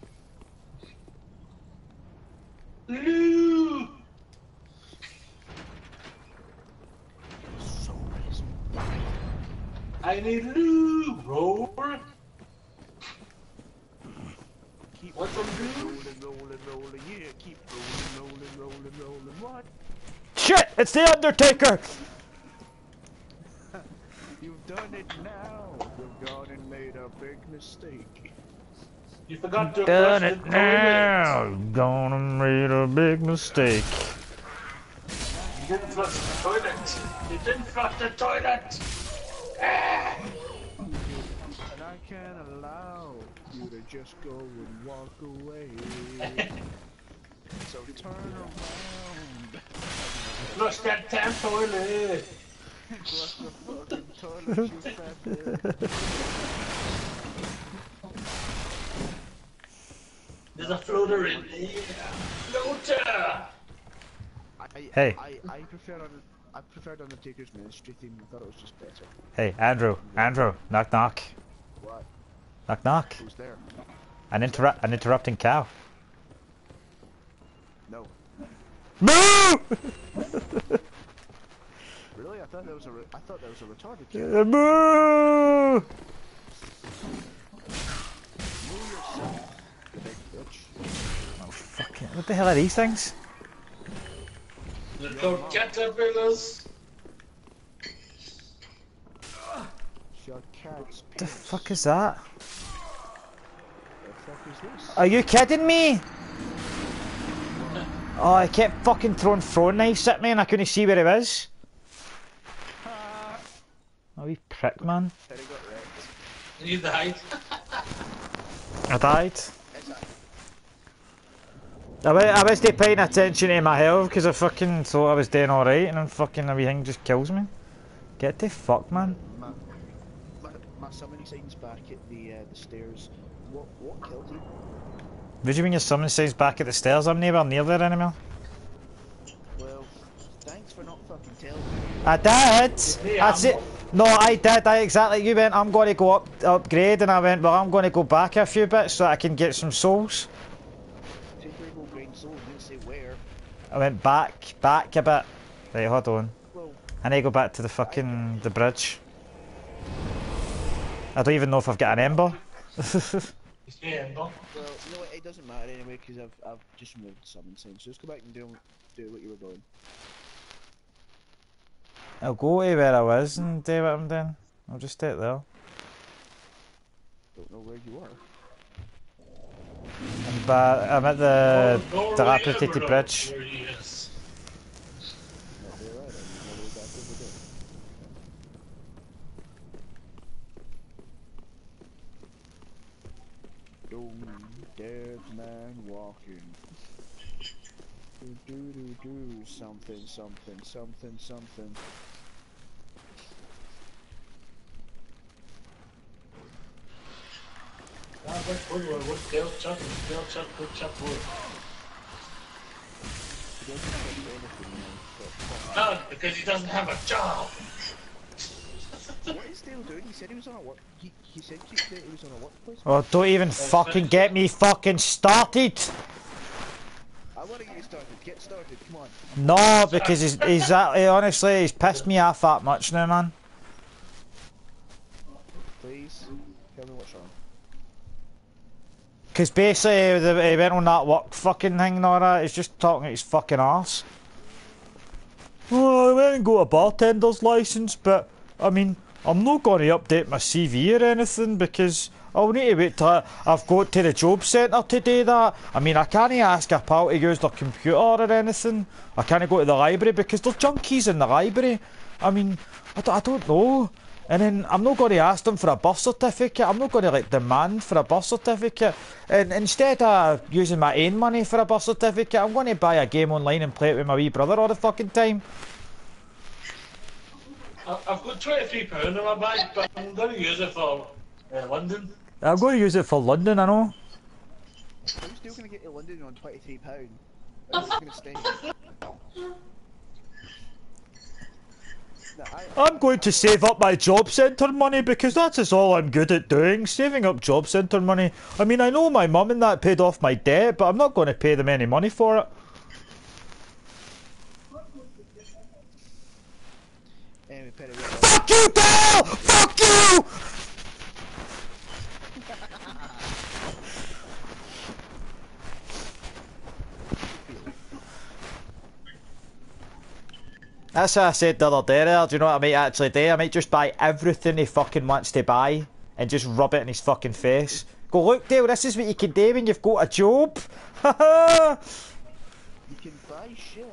S6: Lou!
S2: Soul is mine.
S6: I need Lou. Roll.
S2: Keep
S6: What's up,
S2: rolling, yeah, keep rolling. What?
S1: Shit! It's the Undertaker!
S2: You've done it now. You've gone and made a big mistake.
S6: You forgot to
S1: Done
S6: flush
S1: it
S6: the
S1: now!
S6: toilet.
S1: Gonna made a big mistake.
S6: You didn't flush the toilet. You didn't flush the toilet. Ah!
S2: And I can't allow you to just go and walk away. So turn around.
S6: Flush that damn toilet.
S2: Bless the fucking toilet, you fat bitch.
S6: There's a floater in there. Floater!
S1: Hey.
S2: I preferred Undertaker's Ministry theme. I thought it was just better.
S1: Hey, Andrew. Andrew. Knock knock.
S2: What?
S1: Knock knock.
S2: Who's there?
S1: An interrupting cow.
S2: No.
S1: Moo!
S2: Really? I thought that was a retarded kid.
S1: Moo!
S2: Move yourself, you big bitch.
S1: Oh fucking! What the hell are these things?
S6: They're called caterpillars.
S2: Your cat's
S1: What the fuck is that?
S2: The fuck is this?
S1: Are you kidding me? Oh, I kept fucking throwing knives at me and I couldn't see where he was. Oh, you prick, man.
S2: Pirrie got wrecked.
S6: You died.
S1: I died. I wasn't paying attention to my health because I fucking thought I was doing alright and then fucking everything just kills me. Get the fuck, man.
S2: My summon signs back at the stairs. What killed you?
S1: What do you mean your summon signs back at the stairs? I'm nowhere near there anymore.
S2: Well, thanks for not fucking telling me.
S1: I did! That's it. No, I did. Exactly. You went, I'm going to go upgrade, and I went, well, I'm going to go back a few bits so I can get some souls.
S2: Take your go grind souls, you didn't say where.
S1: I went back a bit. Right, hold on.
S2: Well,
S1: I need to go back to the fucking the bridge. I don't even know if I've got an ember.
S6: Yeah, no.
S2: well, you know what? It doesn't matter anyway because I've just removed the summon signs. So just go back and do what you were doing.
S1: I'll go to where I was and do what I'm doing. I'll just stay there.
S2: Don't know where you are.
S1: I'm at the
S6: Go
S1: dilapidated
S6: wherever
S1: bridge.
S6: where he is.
S2: Not there either. There's no way back over there. Dead man walking. Do something.
S6: What Dale Chuck, good Chuck wood.
S2: He doesn't have anything now, but
S6: No, because he doesn't have a job.
S2: what is Dale doing? He said he was on a work. He said he was on a workplace.
S1: Oh, don't even fucking get me fucking started!
S2: I want to get you started. Get started. Come on.
S1: No, because he's honestly, he's pissed me off that much now, man.
S2: Please tell me what's wrong.
S1: Because basically, he went on that work fucking thing and all that, he's just talking his fucking arse. Oh, I went and got a bartender's licence, but, I mean, I'm not going to update my CV or anything because I'll need to wait till I've got to the job centre to do that. I mean, I can't ask a pal to use their computer or anything. I can't go to the library because there's junkies in the library. I mean, I don't know. And then I'm not going to ask them for a birth certificate. I'm not going to like demand for a birth certificate. And instead of using my own money for a birth certificate, I'm going to buy a game online and play it with my wee brother all the fucking time.
S6: I've got £23 in my bag, but I'm going to use it for London.
S1: I'm going to use it for London, I know.
S2: I'm still going to get to London on £23. I'm just going to stay. No,
S1: I'm going to save up my job centre money because that is all I'm good at doing, saving up job centre money. I mean, I know my mum and that paid off my debt, but I'm not going to pay them any money for it.
S2: Anyway, Pirrie,
S1: Fuck you, Dale! Fuck you! That's what I said the other day there. Do you know what I might actually do? I might just buy everything he fucking wants to buy and just rub it in his fucking face. Go, look, Dale, this is what you can do when you've got a job. Haha!
S2: you can buy shit.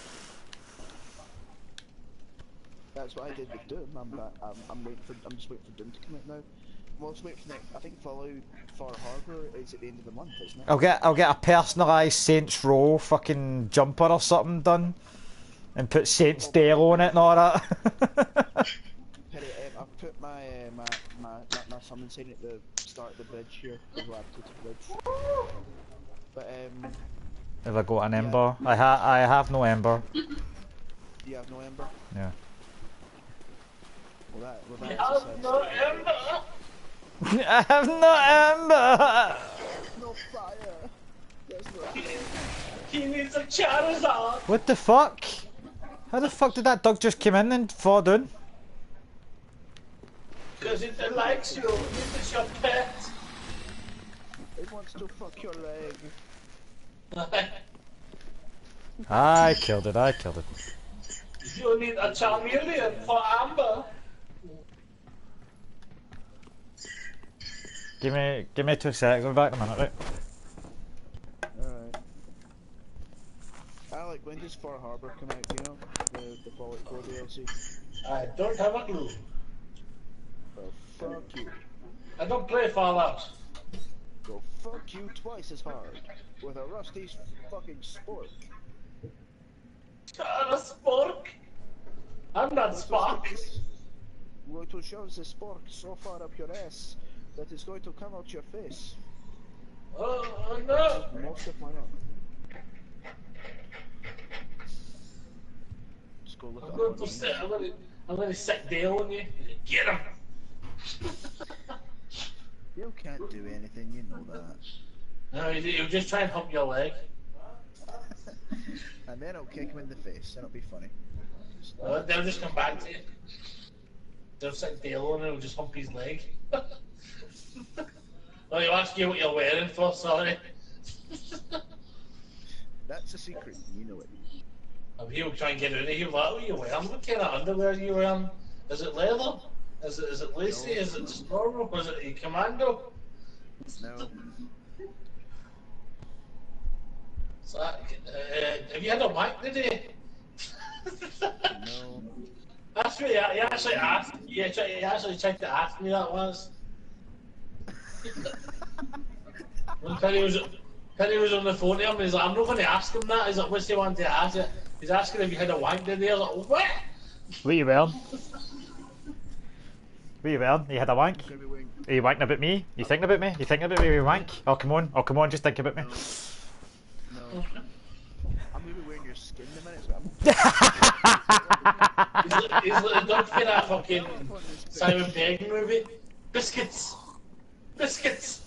S2: That's what I did with Doom. I'm just waiting for Doom to come out now. I'm also waiting for I think Fallout Far Harbor is at the end of the month, isn't it?
S1: I'll get a personalised Saints Row fucking jumper or something done. And put Saint's Dale on it and all that.
S2: Pirrie, I've put my summon sign at the start of the bridge here, the dilapidated bridge. But
S1: Have I got an
S2: yeah.
S1: ember? I have no ember.
S2: Do you have no ember?
S1: Yeah.
S2: Well, that
S6: You
S2: is a
S6: have
S2: sad
S6: no
S2: state.
S6: ember.
S1: I have no ember.
S2: No fire. There's no fire.
S6: He needs a Charizard.
S1: What the fuck? How the fuck did that dog just come in and fall down?
S6: Because it likes you. This is your pet.
S2: It wants to fuck your leg.
S1: I killed it. I killed it.
S6: You need a Charmeleon for Amber.
S1: Give me 2 seconds. I'll be back in a minute, right?
S2: Alright. Alec, when does Far Harbor come out, you know? The Fallout 4 DLC?
S6: I don't have a clue.
S2: Well, fuck you.
S6: I don't play Fallout.
S2: Go fuck you twice as hard. With a rusty fucking spork.
S6: A spork? I'm not Spock.
S2: Roto shoves the spork so far up your ass that it's going to come out your face.
S6: Oh no!
S2: Most of my own. Just go look
S6: I'm
S2: up
S6: going
S2: on
S6: to
S2: the
S6: sit. I'm going to sit Dale on you. Get him.
S2: You can't do anything, you know that.
S6: No, he'll just try and hump your leg.
S2: And then I'll kick him in the face, and it'll be funny.
S6: They'll just come back to you. They'll sit Dale on and he'll just hump his leg. Oh, he'll ask you what you're wearing for, sorry.
S2: That's a secret, you know it.
S6: And he'll try and get out of here. What are you wearing? What kind of underwear are you wearing? Is it leather? Is it lacy?
S2: No.
S6: Is it just normal? Is it a commando?
S2: No.
S6: So, have you had a wank today?
S2: No.
S6: That's what he actually asked. He actually tried to ask me that once. When Pirrie was on the phone to him, he's like, I'm not going to ask him that. He's like, what's he want to ask it? He's asking if you had a wank today. I was like, what?
S1: What you wearing? What you wearing? You had a wank?
S2: Gonna be wearing...
S1: Are you wanking about me? You thinking about me? You thinking about me when you wank? Oh come on! Oh come on! Just think about me.
S2: No. I'm gonna be wearing your skin in a minute, so I'm...
S6: He's like the dog for that fucking Simon Pegg movie. Biscuits! Biscuits!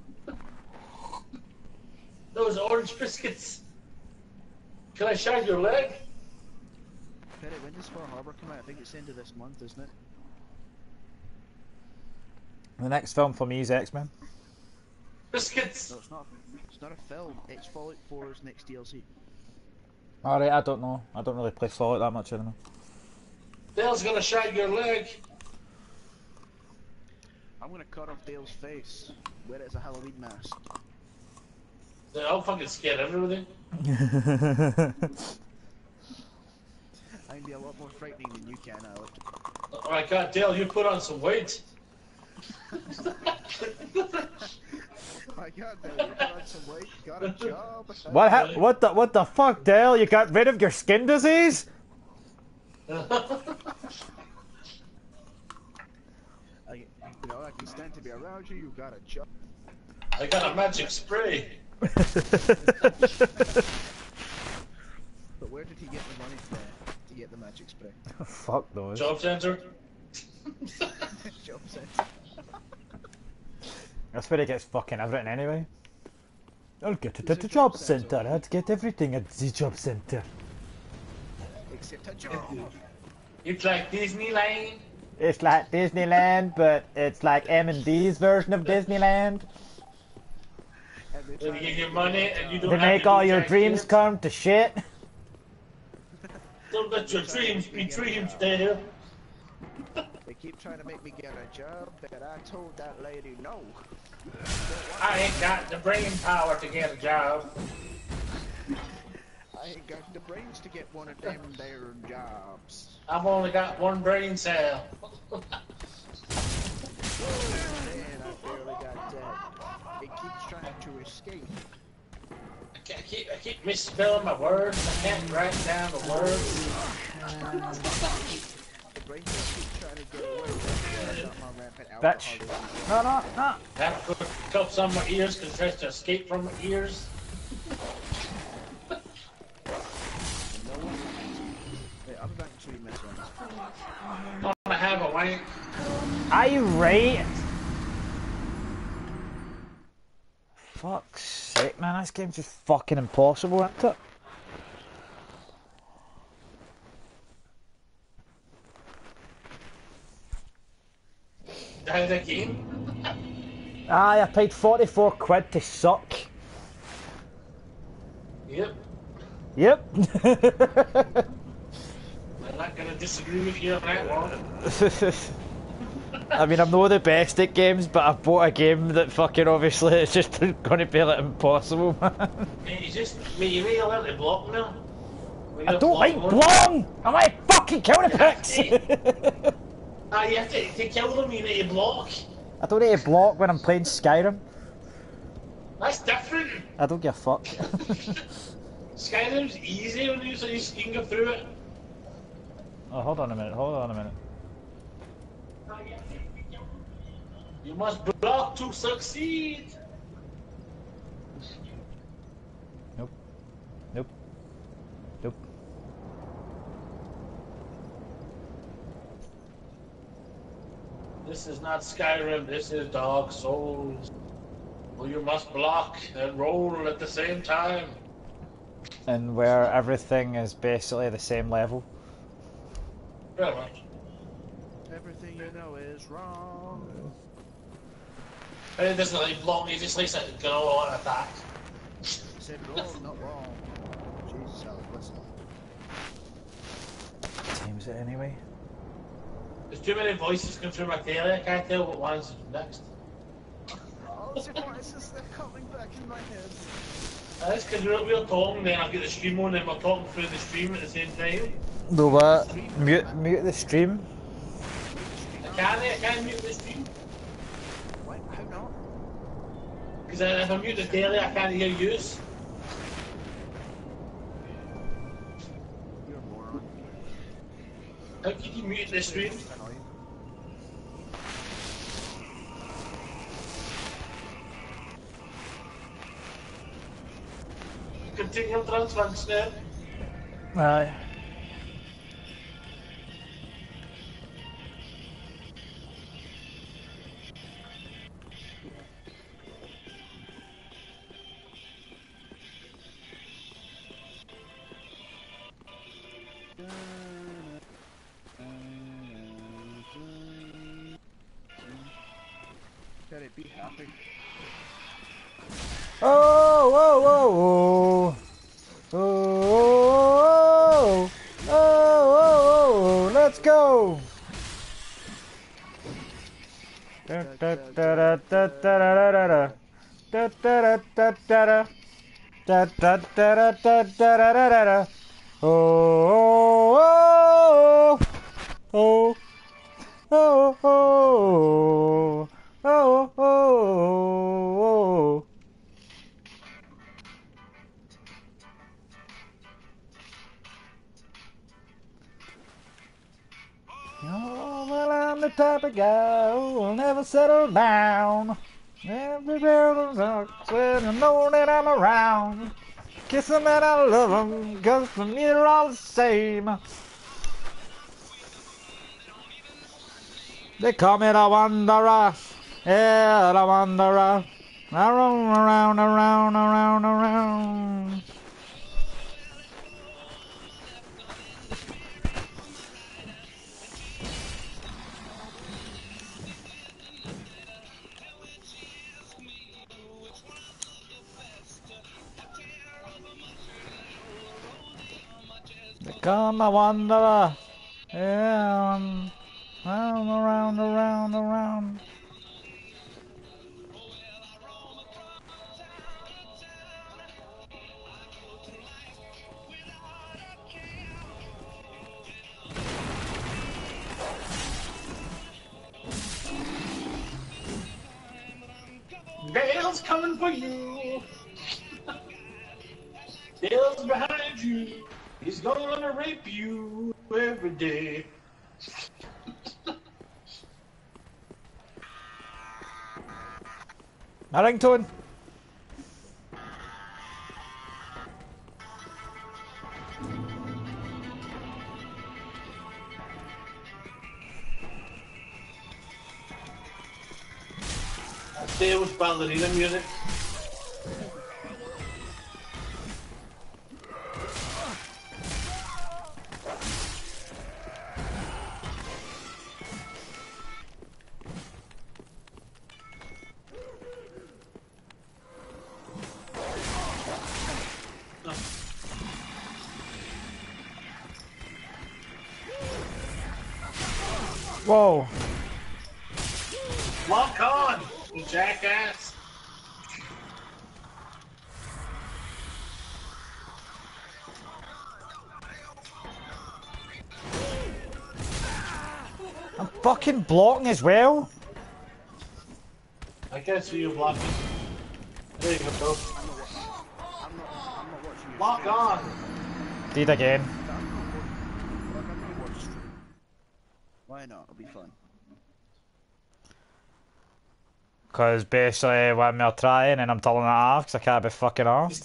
S6: Those orange biscuits! Can I shag your leg?
S2: Pirrie, when does Far Harbor come out? I think it's the end of this month, isn't it?
S1: The next film for me is X-Men.
S6: Biscuits!
S2: No, it's not. It's not a film. It's Fallout 4's next DLC.
S1: Alright, I don't know. I don't really play Fallout that much anymore.
S6: Dale's gonna shag your leg.
S2: I'm gonna cut off Dale's face. Wear it as a Halloween mask.
S6: I'll fucking scare everybody.
S2: I can be a lot more frightening than you can, Alec.
S6: Alright, God, Dale, you put on some weight.
S2: My God, Dale, you put on some weight, got a job.
S1: What the fuck, Dale? You got rid of your skin disease?
S2: I can stand to be around you. You got a job.
S6: I got a magic spray.
S2: But where did he get the money from to get the magic spray?
S1: Fuck those.
S6: Job center.
S2: Job center.
S1: That's where he gets fucking everything anyway. I'll get it at the job center. I'd get everything at the job center.
S2: Except a job.
S6: It's like Disneyland.
S1: It's like Disneyland, but it's like M&D's version of Disneyland.
S6: They give you money and you don't
S1: They
S6: have
S1: make
S6: to
S1: all
S6: do
S1: your
S6: jack
S1: dreams
S6: shit.
S1: come to shit.
S6: Don't let your dreams be dreams, Dale.
S2: They keep trying to make me get a job, but I told that lady no.
S6: I ain't got the brain power to get a job.
S2: I ain't got the brains to get one of them there jobs.
S6: I've only got one brain cell.
S2: Man, I barely got that. It keeps trying to escape.
S6: I keep misspelling my words. I can't write down the words.
S2: The brain just keeps trying to get away with my rampant
S1: Bitch.
S2: alcoholism.
S1: No, no, no.
S6: I have to put cuffs on my ears because it tries to escape from my ears.
S2: Wait, I'm actually messing up.
S6: I want to have a wank.
S1: Are you right? Fuck's sake, man. This game's just fucking impossible, isn't it?
S6: How's that game?
S1: Aye, I paid 44 quid to suck.
S6: Yep.
S1: Yep.
S6: I'm not gonna disagree with you on that one.
S1: I mean, I'm not the best at games, but I've bought a game that fucking obviously it's just going to be like impossible, man.
S6: Mate, you need to learn to block now.
S1: I don't like blowing! I like fucking counter picks!
S6: You have to kill them, you need to block.
S1: I don't need to block when I'm playing Skyrim.
S6: That's different.
S1: I don't give a fuck.
S6: Skyrim's easy when you can go through it.
S1: Oh, hold on a minute, hold on a minute.
S6: You must block to succeed.
S1: Nope. Nope. Nope.
S6: This is not Skyrim, this is Dark Souls. Well, you must block and roll at the same time.
S1: And where everything is basically the same level.
S6: Pretty much.
S2: Everything you know is wrong.
S6: And it doesn't like block, you just likes to go on attack.
S2: I said wrong, not wrong. Jesus, Alex, listen.
S1: What time is it anyway?
S6: There's too many voices coming through my telly, I can't tell what one's next.
S2: Oh, the voices, they're coming back in my head.
S6: That's because we're talking, then I'll get the stream on, and we're talking through the stream at the same time.
S1: No, what? Mute the stream.
S6: I can't mute the stream.
S2: What? How not?
S6: Because if I mute the telly, I can't hear you.
S2: You're a moron.
S6: How can you mute the stream?
S2: Annoying.
S6: Continue transference there.
S1: Aye.
S2: Pirrie, be happy.
S1: Oh, oh, oh, oh, oh, oh, oh, let's go. Da da da da da da da da da da da da da da da da da da da da. Oh, oh, oh, oh, oh, oh, oh, oh. Oh, well, I'm the type of guy who'll never settle down. Everywhere knocks when I know that I'm around. Kiss them and I love them, 'cause for me they're all the same. They call me the wanderer, yeah, the wanderer. I roam around, around, around, around. They call me wanderer, yeah, round, around, around, around.
S6: Gale's coming for you. Tails behind you. He's gonna rape you every day.
S1: My ringtone.
S6: Tails ballerina music.
S1: Whoa.
S6: Lock on, you jackass.
S1: I'm fucking blocking as well.
S6: I can't see you blocking. There you go.
S2: I'm not watching your
S6: Lock
S2: stream.
S6: on.
S1: Did again.
S2: I'm not gonna watch stream. Why not? It'll be fun.
S1: Because basically when we're trying and I'm telling it off because I can't be fucking arsed.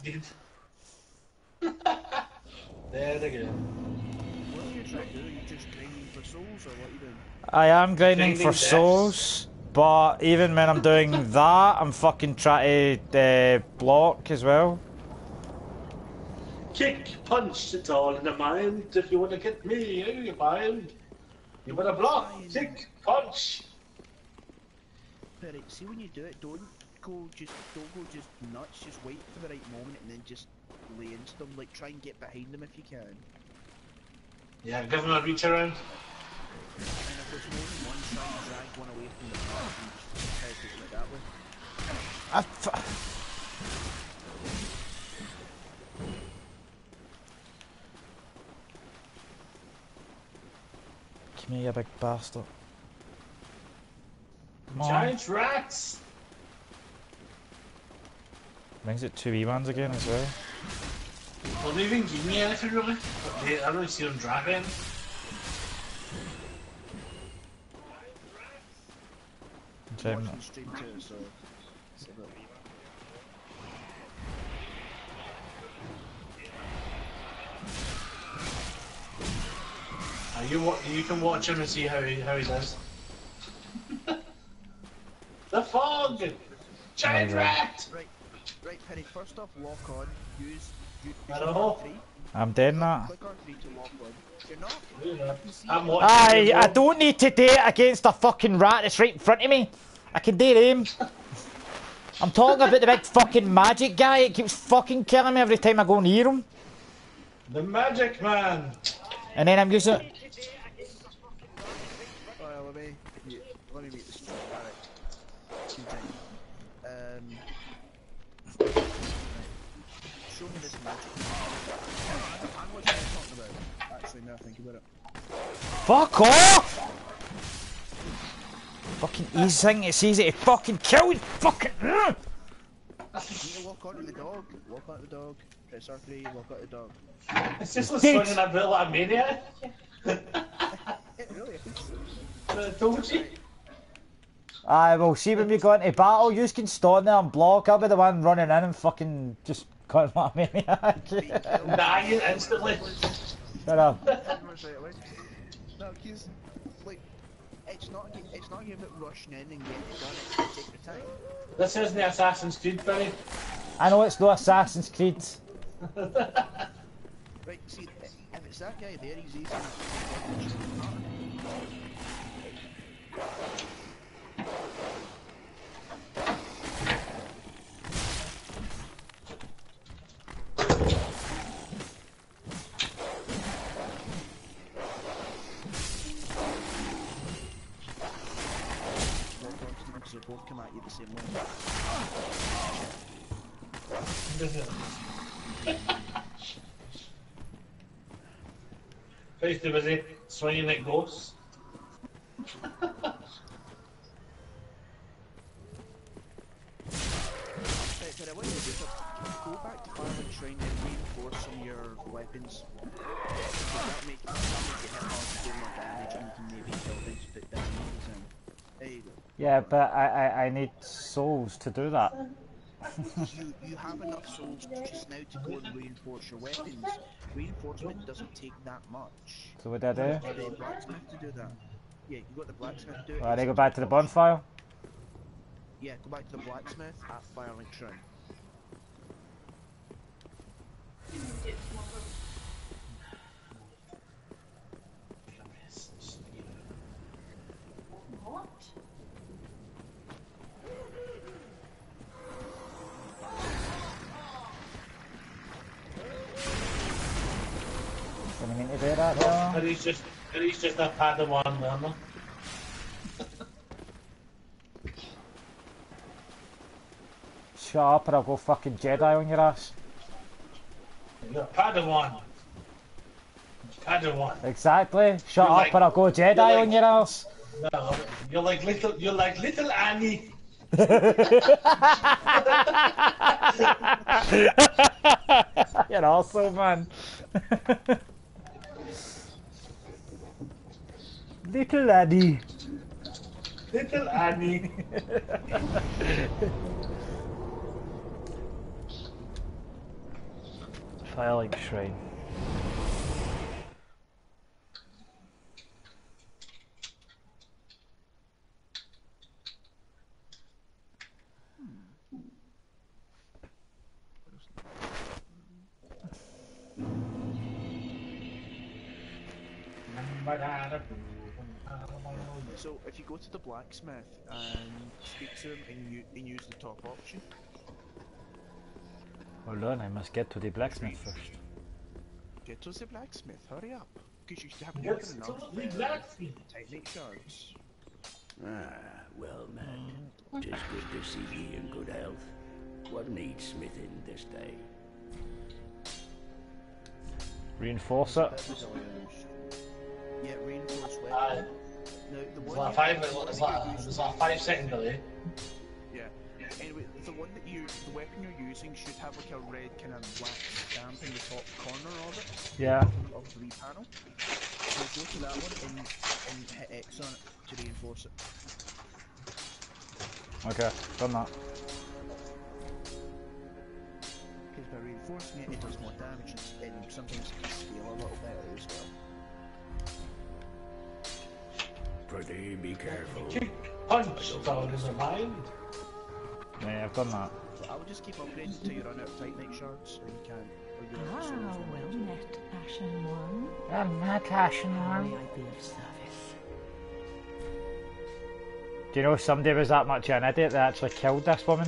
S6: There they go.
S2: What are you trying to do? Are you just grinding for souls or what are you doing?
S1: I am grinding for
S6: Grinding
S1: souls, but even when I'm doing that, I'm fucking trying to block as well.
S6: Kick, punch, it's all in the mind. If you want to get me out of your mind, you better block, kick, punch.
S2: Pirrie, see when you do it, don't go just nuts. Just wait for the right moment and then just lay into them. Like try and get behind them if you can.
S6: Yeah, give him a reach around.
S2: And if there's more than one, try and drag one away from the path and just try to take it that way.
S1: Come here, you big bastard. Come on.
S6: Giant rats.
S1: Brings it 2v1s again as well.
S6: Well, they didn't give me anything really. I don't see them dragging.
S2: I'm watching the stream too, so. It's a bit-
S6: You can watch him and see how he does. The fog! Giant rat!
S2: Right, Pirrie, first off, lock on. Use
S6: I don't know.
S2: R3.
S1: I'm doing that.
S2: Click R3 to lock on. You're not.
S6: You're not.
S2: You can see
S6: I'm
S2: it.
S6: watching.
S1: Aye,
S6: him
S1: I
S6: go.
S1: don't need to do it against a fucking rat that's right in front of me. I can do him. I'm talking about the big fucking magic guy. It keeps fucking killing me every time I go near him.
S6: The magic man!
S1: And then I'm using it.
S2: Well, let me mute the stream. Alright. Two time. Show me this magic. I'm what you're talking about. Actually, now I think about it.
S1: Fuck off! Fucking easy thing, it's easy to fucking kill you. Fucking.
S2: You need to walk onto the dog. Walk onto the dog. Press R3, walk onto the dog.
S6: It's just like swinging a bit like a maniac.
S2: It really is.
S6: I told you.
S1: Aye, well, see when we go into battle, you can stand there and block. I'll be the one running in and fucking just going like a maniac.
S6: Dying instantly.
S1: Shut up.
S2: No, because like it's not about rushing in and getting it done. It's to take your time.
S6: This isn't the Assassin's Creed, Pirrie.
S1: I know it's no Assassin's Creed.
S2: Right, see, if it's that guy there, he's easy enough. They both come at you the same way.
S6: Face too busy swinging at ghosts.
S2: But I want you to do something. Go back to Firelight Shrine and reinforce some of your weapons. That'll make it hit hard to do more damage, and you can maybe kill things to put damages in. There you go.
S1: Yeah, but I need souls to do that.
S2: You have enough souls just now to go and reinforce your weapons. Reinforcement doesn't take that much.
S1: So what do I do?
S2: You got the blacksmith to do that. Yeah, you got the blacksmith to do it.
S1: Right, I go back to the bonfire.
S2: Yeah, go back to the blacksmith at Firelink Shrine.
S1: Didn't mean to do that though.
S6: Pirrie's just a Padawan learner.
S1: Shut up or I'll go fucking Jedi on your ass.
S6: You're a Padawan. Padawan.
S1: Exactly. Shut
S6: You're
S1: up
S6: like-
S1: or I'll go Jedi
S6: you're like-
S1: on your ass.
S6: No, you're like little Annie.
S1: You're also man. Little laddie.
S6: Little Annie.
S1: Firelink Shrine.
S2: So if you go to the blacksmith and speak to him and use the top option.
S1: Hold on, I must get to the blacksmith first.
S2: Get to the blacksmith, hurry up. Because you haven't
S6: Yes,
S2: got enough
S6: the blacksmith.
S2: Titanite shards.
S5: Well, man, 'tis good to see ye in good health. What needs smithing this day?
S1: Reinforce it.
S2: Yeah, reinforced
S6: Aye.
S2: weapon. Now, the
S6: It's
S2: one
S6: like it's like a 5-second delay.
S2: Yeah. Anyway, the one that the weapon you're using should have like a red kind of black stamp in the top corner of it.
S1: Yeah.
S2: Of the panel. So go to that one and hit X on it to reinforce it.
S1: Okay, done that.
S2: Because by reinforcing it, it does more damage and sometimes it can scale a little better as well.
S5: Pretty be careful.
S6: Punch down in the mind.
S1: Yeah, I've done that.
S2: So I would just keep upgrading until you run out of Titanite shards, or you can't. Or you
S7: Ah, well met, Ashen One.
S1: I'm not Ashen
S7: How
S1: One.
S7: may I be of service?
S1: Do you know somebody was that much of an idiot that actually killed this woman?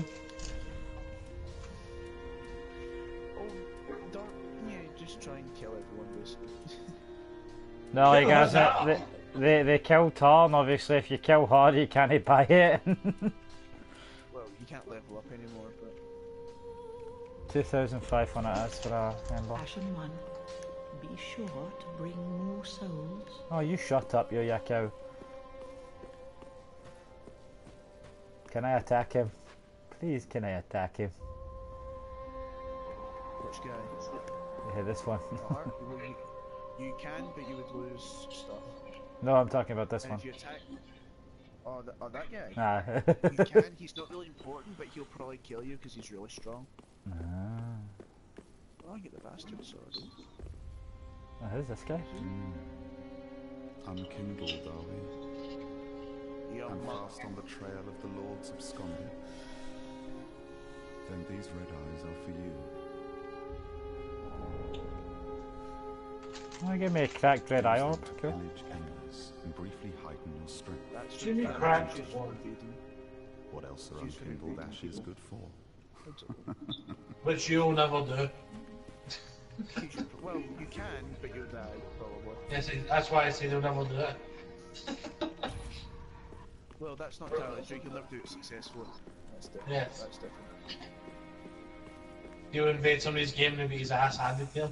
S2: Oh, don't just try and kill everyone, basically.
S1: No, like
S6: Kill
S1: as
S6: her
S1: it, they killed her, and obviously if you kill her, you can't buy it.
S2: Well, you can't level up anymore, but
S1: 2,500 is for a member.
S7: Ashen One, be sure to bring more souls.
S1: Oh, you shut up, you cow. Can I attack him? Please, can I attack him?
S2: which guy?
S1: Yeah, this one.
S2: Or, well, you can, but you would lose stuff.
S1: No, I'm talking about this
S2: And
S1: one.
S2: if you attack, that guy.
S1: Nah.
S2: You can. He's not really important, but he'll probably kill you because he's really strong.
S1: Ah.
S2: Oh, I get the bastard sword.
S1: Oh, who's this guy?
S8: Unkindled are we,
S2: Yeah,
S8: and fast on the trail of the lords of Scondi. Then these red eyes are for you.
S1: Oh, give me a cracked red eye orb. Cool.
S8: Pillage endless and briefly heighten your strength.
S2: That's
S6: Jimmy
S2: just
S6: cracked
S2: just
S6: one.
S2: feeding.
S8: What else are
S2: She's gonna
S8: unkindled
S2: be
S8: ashes
S2: evil.
S8: good for?
S6: Which you'll never do.
S2: Well, you can, but you'll die, probably.
S6: Yes, that's why I say they'll never do it.
S2: Well, that's not entirely true. You'll never do it successfully. That's different.
S6: Yes.
S2: That's different.
S6: You invade somebody's game and get his ass handed to him.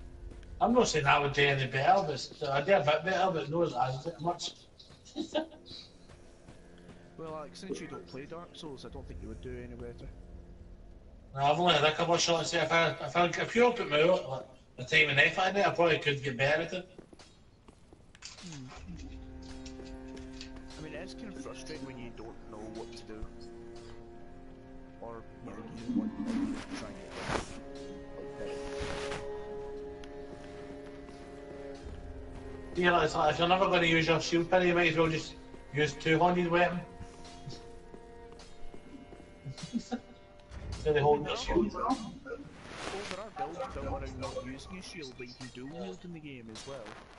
S6: I'm not saying that would do any better, but I do a bit better, but not as much.
S2: like, since you don't play Dark Souls, I don't think you would do any better.
S6: No, I've only had a couple of shots. If you put me out like, the time and effort in it, I probably could get better at it.
S2: I mean, it's kind of frustrating when you don't know what to do. Or, you know, you want to try and get better.
S6: Yeah, it's like, if you're never going to use your shield Pirrie, you might as well just use two-handed weapon. Instead of holding your shield.
S2: Well, there are builds built around not using a shield, but you can dual wield in the game as well.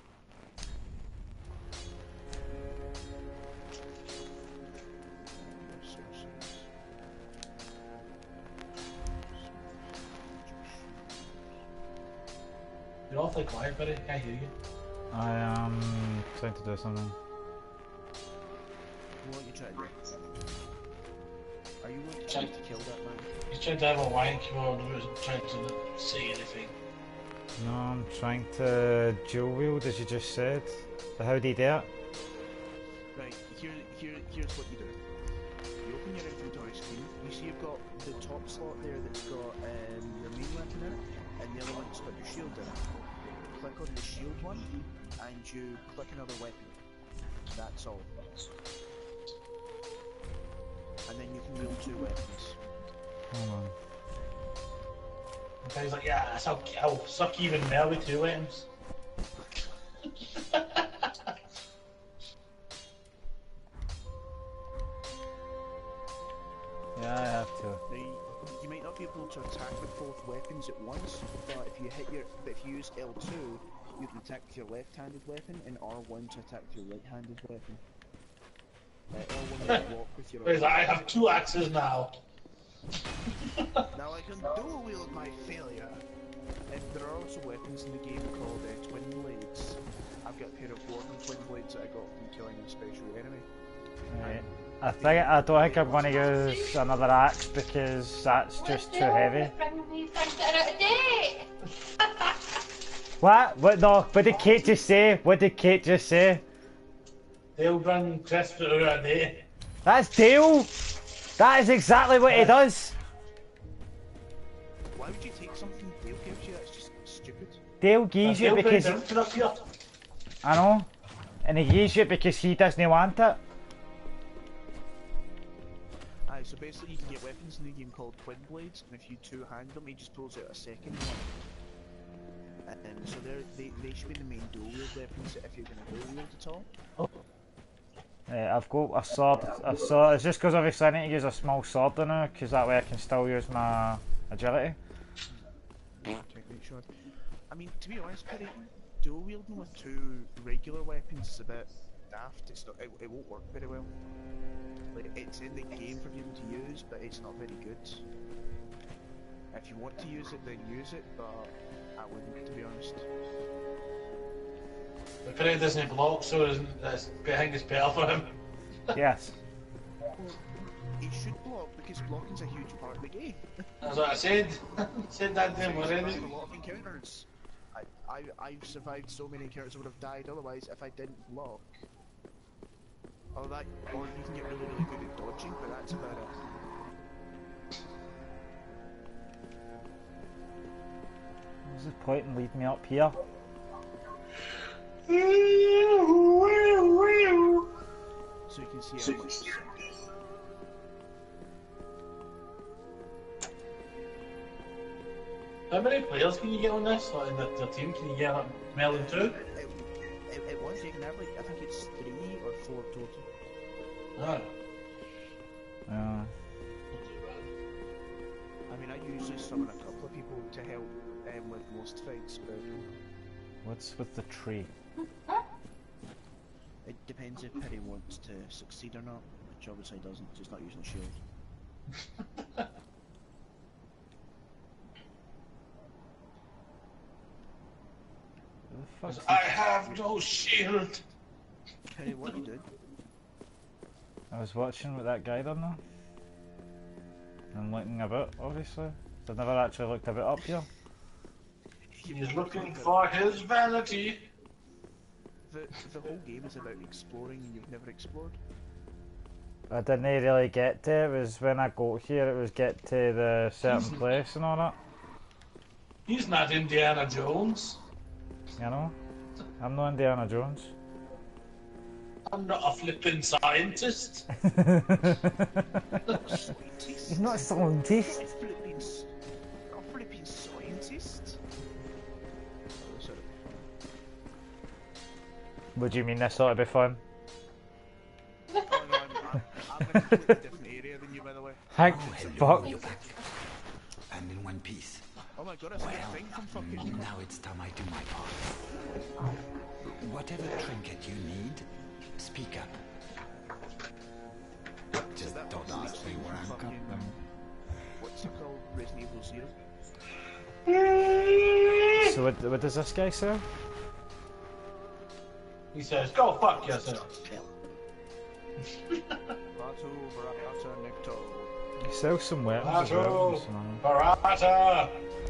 S6: You're awfully quiet, Pirrie. I can't hear you.
S1: I am trying to do something.
S2: What are you trying to do? Are you trying to kill that man?
S6: He's trying to have a wank while he was trying to not say anything.
S1: No, I'm trying to dual wield as you just said. So how do you do it?
S2: Right, here's what you do. You open your inventory screen, you see you've got the top slot there that's got your main weapon in it, and the other one's got your shield in it. Click on the shield one, and you click another weapon. That's all. And then you can wield two weapons.
S1: Hold on.
S6: And he's like, yeah, I'll suck even more with two weapons.
S1: Yeah, I have to.
S2: Now, you might not be able to attack with both weapons at once, but if you use L2, you can attack with your left-handed weapon, and R1 to attack with your right-handed weapon. L1 will block with your.
S6: He's like, I have two axes now.
S2: Now I can dual wield my failure. And there are also weapons in the game called twin blades. I've got a pair of Warden twin blades that I got from killing a special enemy.
S1: Right. I don't think I'm going to use another axe because that's just too heavy. What? What? No. What did Kate just say? What did Kate just say?
S6: They'll bring crisps out a day.
S1: That's Dale. That is exactly what he does.
S2: Why would you take something Dale gives you? That's just stupid.
S1: Dale gives you because I know, and he gives you because he doesn't want it.
S2: Aye, so basically you can get weapons in the game called twin blades, and if you two-hand them, he just pulls out a second one. And so they should be the main dual wield weapons if you're going to dual wield at all.
S6: Oh.
S1: I've got a sword. It's just because obviously I need to use a small sword now, because that way I can still use my agility.
S2: Technique shot. I mean, to be honest, Pirrie, dual wielding with two regular weapons is a bit daft. It's not. It won't work very well. Like, it's in the game for people to use, but it's not very good. If you want to use it, then use it, but I wouldn't, to be honest.
S6: The Pirrie doesn't block, so I think it's better for him.
S1: Yes.
S2: Well, he should block because blocking's a huge part of the game.
S6: That's what I said. Said that to him
S2: I've
S6: already.
S2: survived a lot of encounters. I've survived so many encounters I would have died otherwise if I didn't block. Or you can get really, really good at dodging, but that's about it.
S1: What's the point in leading me up here?
S2: So you can see how much.
S6: How many players can you get on this? Like in the team, can you get like more than two?
S2: It was, you can have like, I think it's 3 or 4 total.
S6: Oh.
S1: Yeah.
S2: I mean, I usually summon a couple of people to help with most fights, but
S1: What's with the tree?
S2: it depends if Pirrie wants to succeed or not, which obviously doesn't, just not using shield.
S6: I have no shield.
S2: Pirrie, what you did?
S1: I was watching what that guy done there. And looking about, obviously. I've never actually looked a bit up here.
S6: He's looking for his vanity.
S2: The whole game is about exploring and you've never explored.
S1: I didn't really get to. It was when I got here. It was get to the certain place and all that.
S6: He's not Indiana Jones.
S1: You know, I'm not Indiana Jones.
S6: I'm not a flipping scientist.
S1: He's not a scientist.
S2: A flipping scientist. Sorry.
S1: What do you mean this ought to be fun?
S2: Oh no, I'm in a completely different area than you, by the way.
S1: Hank, fuck.
S8: You're back. And in one piece.
S2: Oh my god, I see a thing from fucking.
S8: Now it's time I do my part. Whatever trinket you need, speak up. Just don't ask me where I got them.
S2: What's it called? Resident Evil 0?
S1: So what does this guy say?
S6: He says, "Go fuck yourself."
S2: Batu, Barata, Necto.
S1: He sells some weapons as well.
S6: Barata.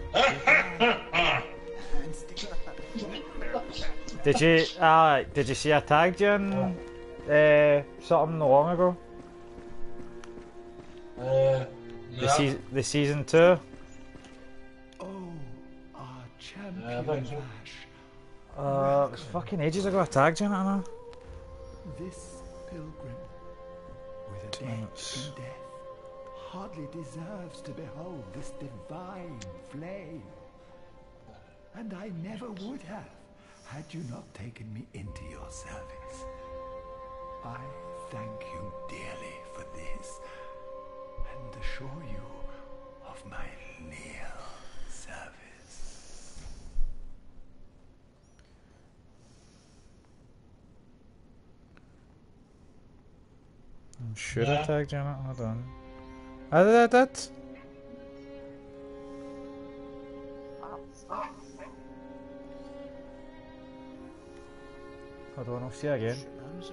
S1: Did you see I tagged you in something long ago?
S6: Yeah.
S1: The season 2?
S8: Oh, our champion
S6: I think so.
S8: Ash.
S1: It was fucking ages ago I tagged you in it, I know.
S8: This pilgrim, with a
S1: Damn
S8: debt
S1: it.
S8: in death, hardly deserves to behold this divine flame. And I never would have, had you not taken me into your service. I thank you dearly for this, and assure you of my leal service.
S1: I'm sure I
S6: Yeah.
S1: tagged you in it, hold on. I did. Hold on, I'll see you again.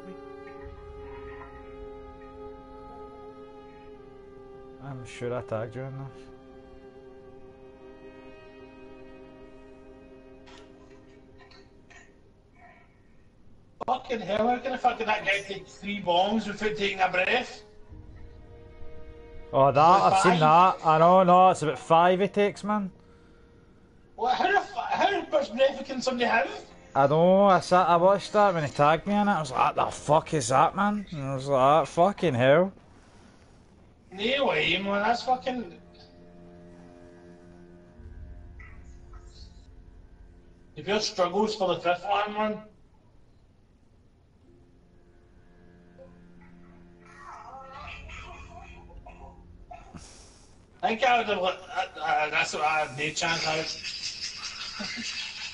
S1: I'm sure I tagged you in this.
S6: Fucking hell! How can a fucking that guy take 3 bombs without taking a breath?
S1: Oh, that, I've seen that. I know, no, it's about 5 he takes, man.
S6: What? How much breath can somebody have?
S1: I know, I watched that when he tagged me in it. I was like, what the fuck is that, man? And I was like, fucking hell.
S6: No way, man. That's fucking. If your struggles for the 5th one, man. I think I would have. That's what I had no chance out.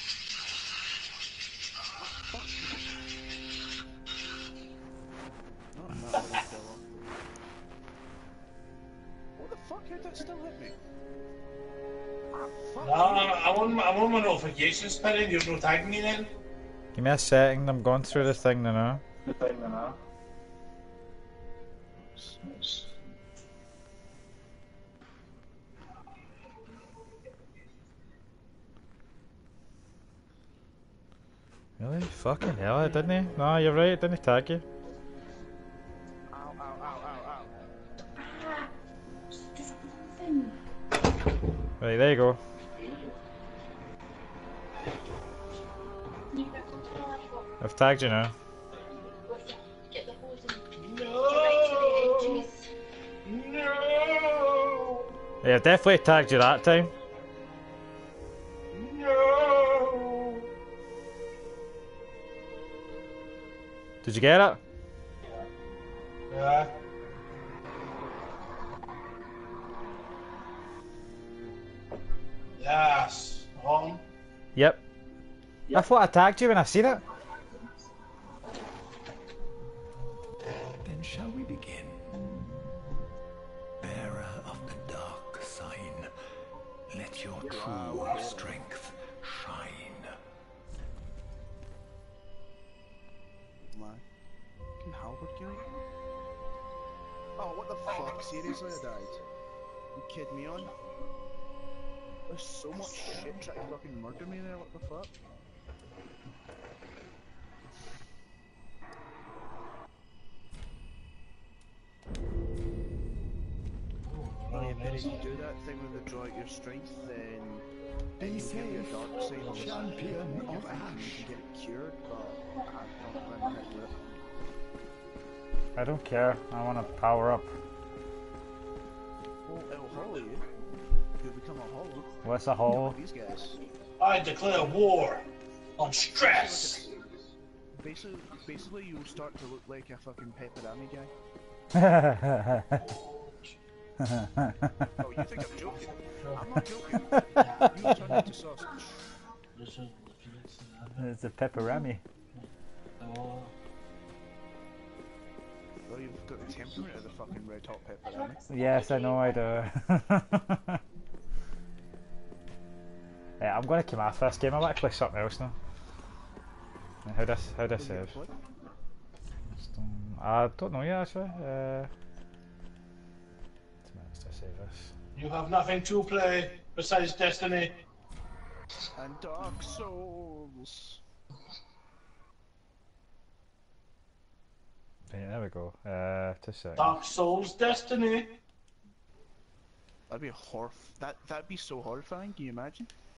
S2: What the fuck? How did that still hit me? Fuck
S6: No, I'm on my notifications spinning. You're not tagging me then.
S1: Give me a second, I'm going through the thing now. Really? Fucking hell, I didn't he? No, you're right, didn't he tag you?
S2: Ow, ow, ow, ow,
S1: Right, there you go. I've tagged you now.
S6: No. No.
S1: Yeah, definitely tagged you that time.
S6: No.
S1: Did you get it?
S6: Yeah. Yes. Home.
S1: Yep. I thought I tagged you when I seen it.
S8: Then shall we begin? Bearer of the dark sign, let your true strength shine.
S2: Man. Fucking halberd guy. Oh, what the fuck? Seriously, I died. You kidding me on? There's so much shit trying to fucking murder me there, what the fuck? If you do that thing where they draw out your strength, then
S8: Be
S2: you'll give you a
S8: safe,
S2: dark side on
S8: champion
S2: your
S8: of
S2: thing, and you
S8: Ash.
S2: can get it cured, but I don't know how to do it.
S1: I don't care. I want to power up.
S2: Well, it'll hollow you. You'll become a hollow.
S1: What's a hole?
S2: These guys.
S6: I declare war on stress.
S2: Basically, you'll start to look like a fucking pepperami guy. Oh, you think I'm joking? I'm not joking. You turn into sausage.
S1: It's a pepperami.
S6: Oh.
S2: Well, you've got the temperament of the fucking red hot pepperami.
S1: Yes, I know I do. Yeah, I'm going to come off this game. I want to play something else now. How does save? I don't know yet actually. 2 minutes to save this.
S6: You have nothing to play besides Destiny.
S2: And Dark Souls.
S1: Right, there we go. 2 seconds.
S6: Dark Souls Destiny.
S2: That'd be that'd be so horrifying. Can you imagine?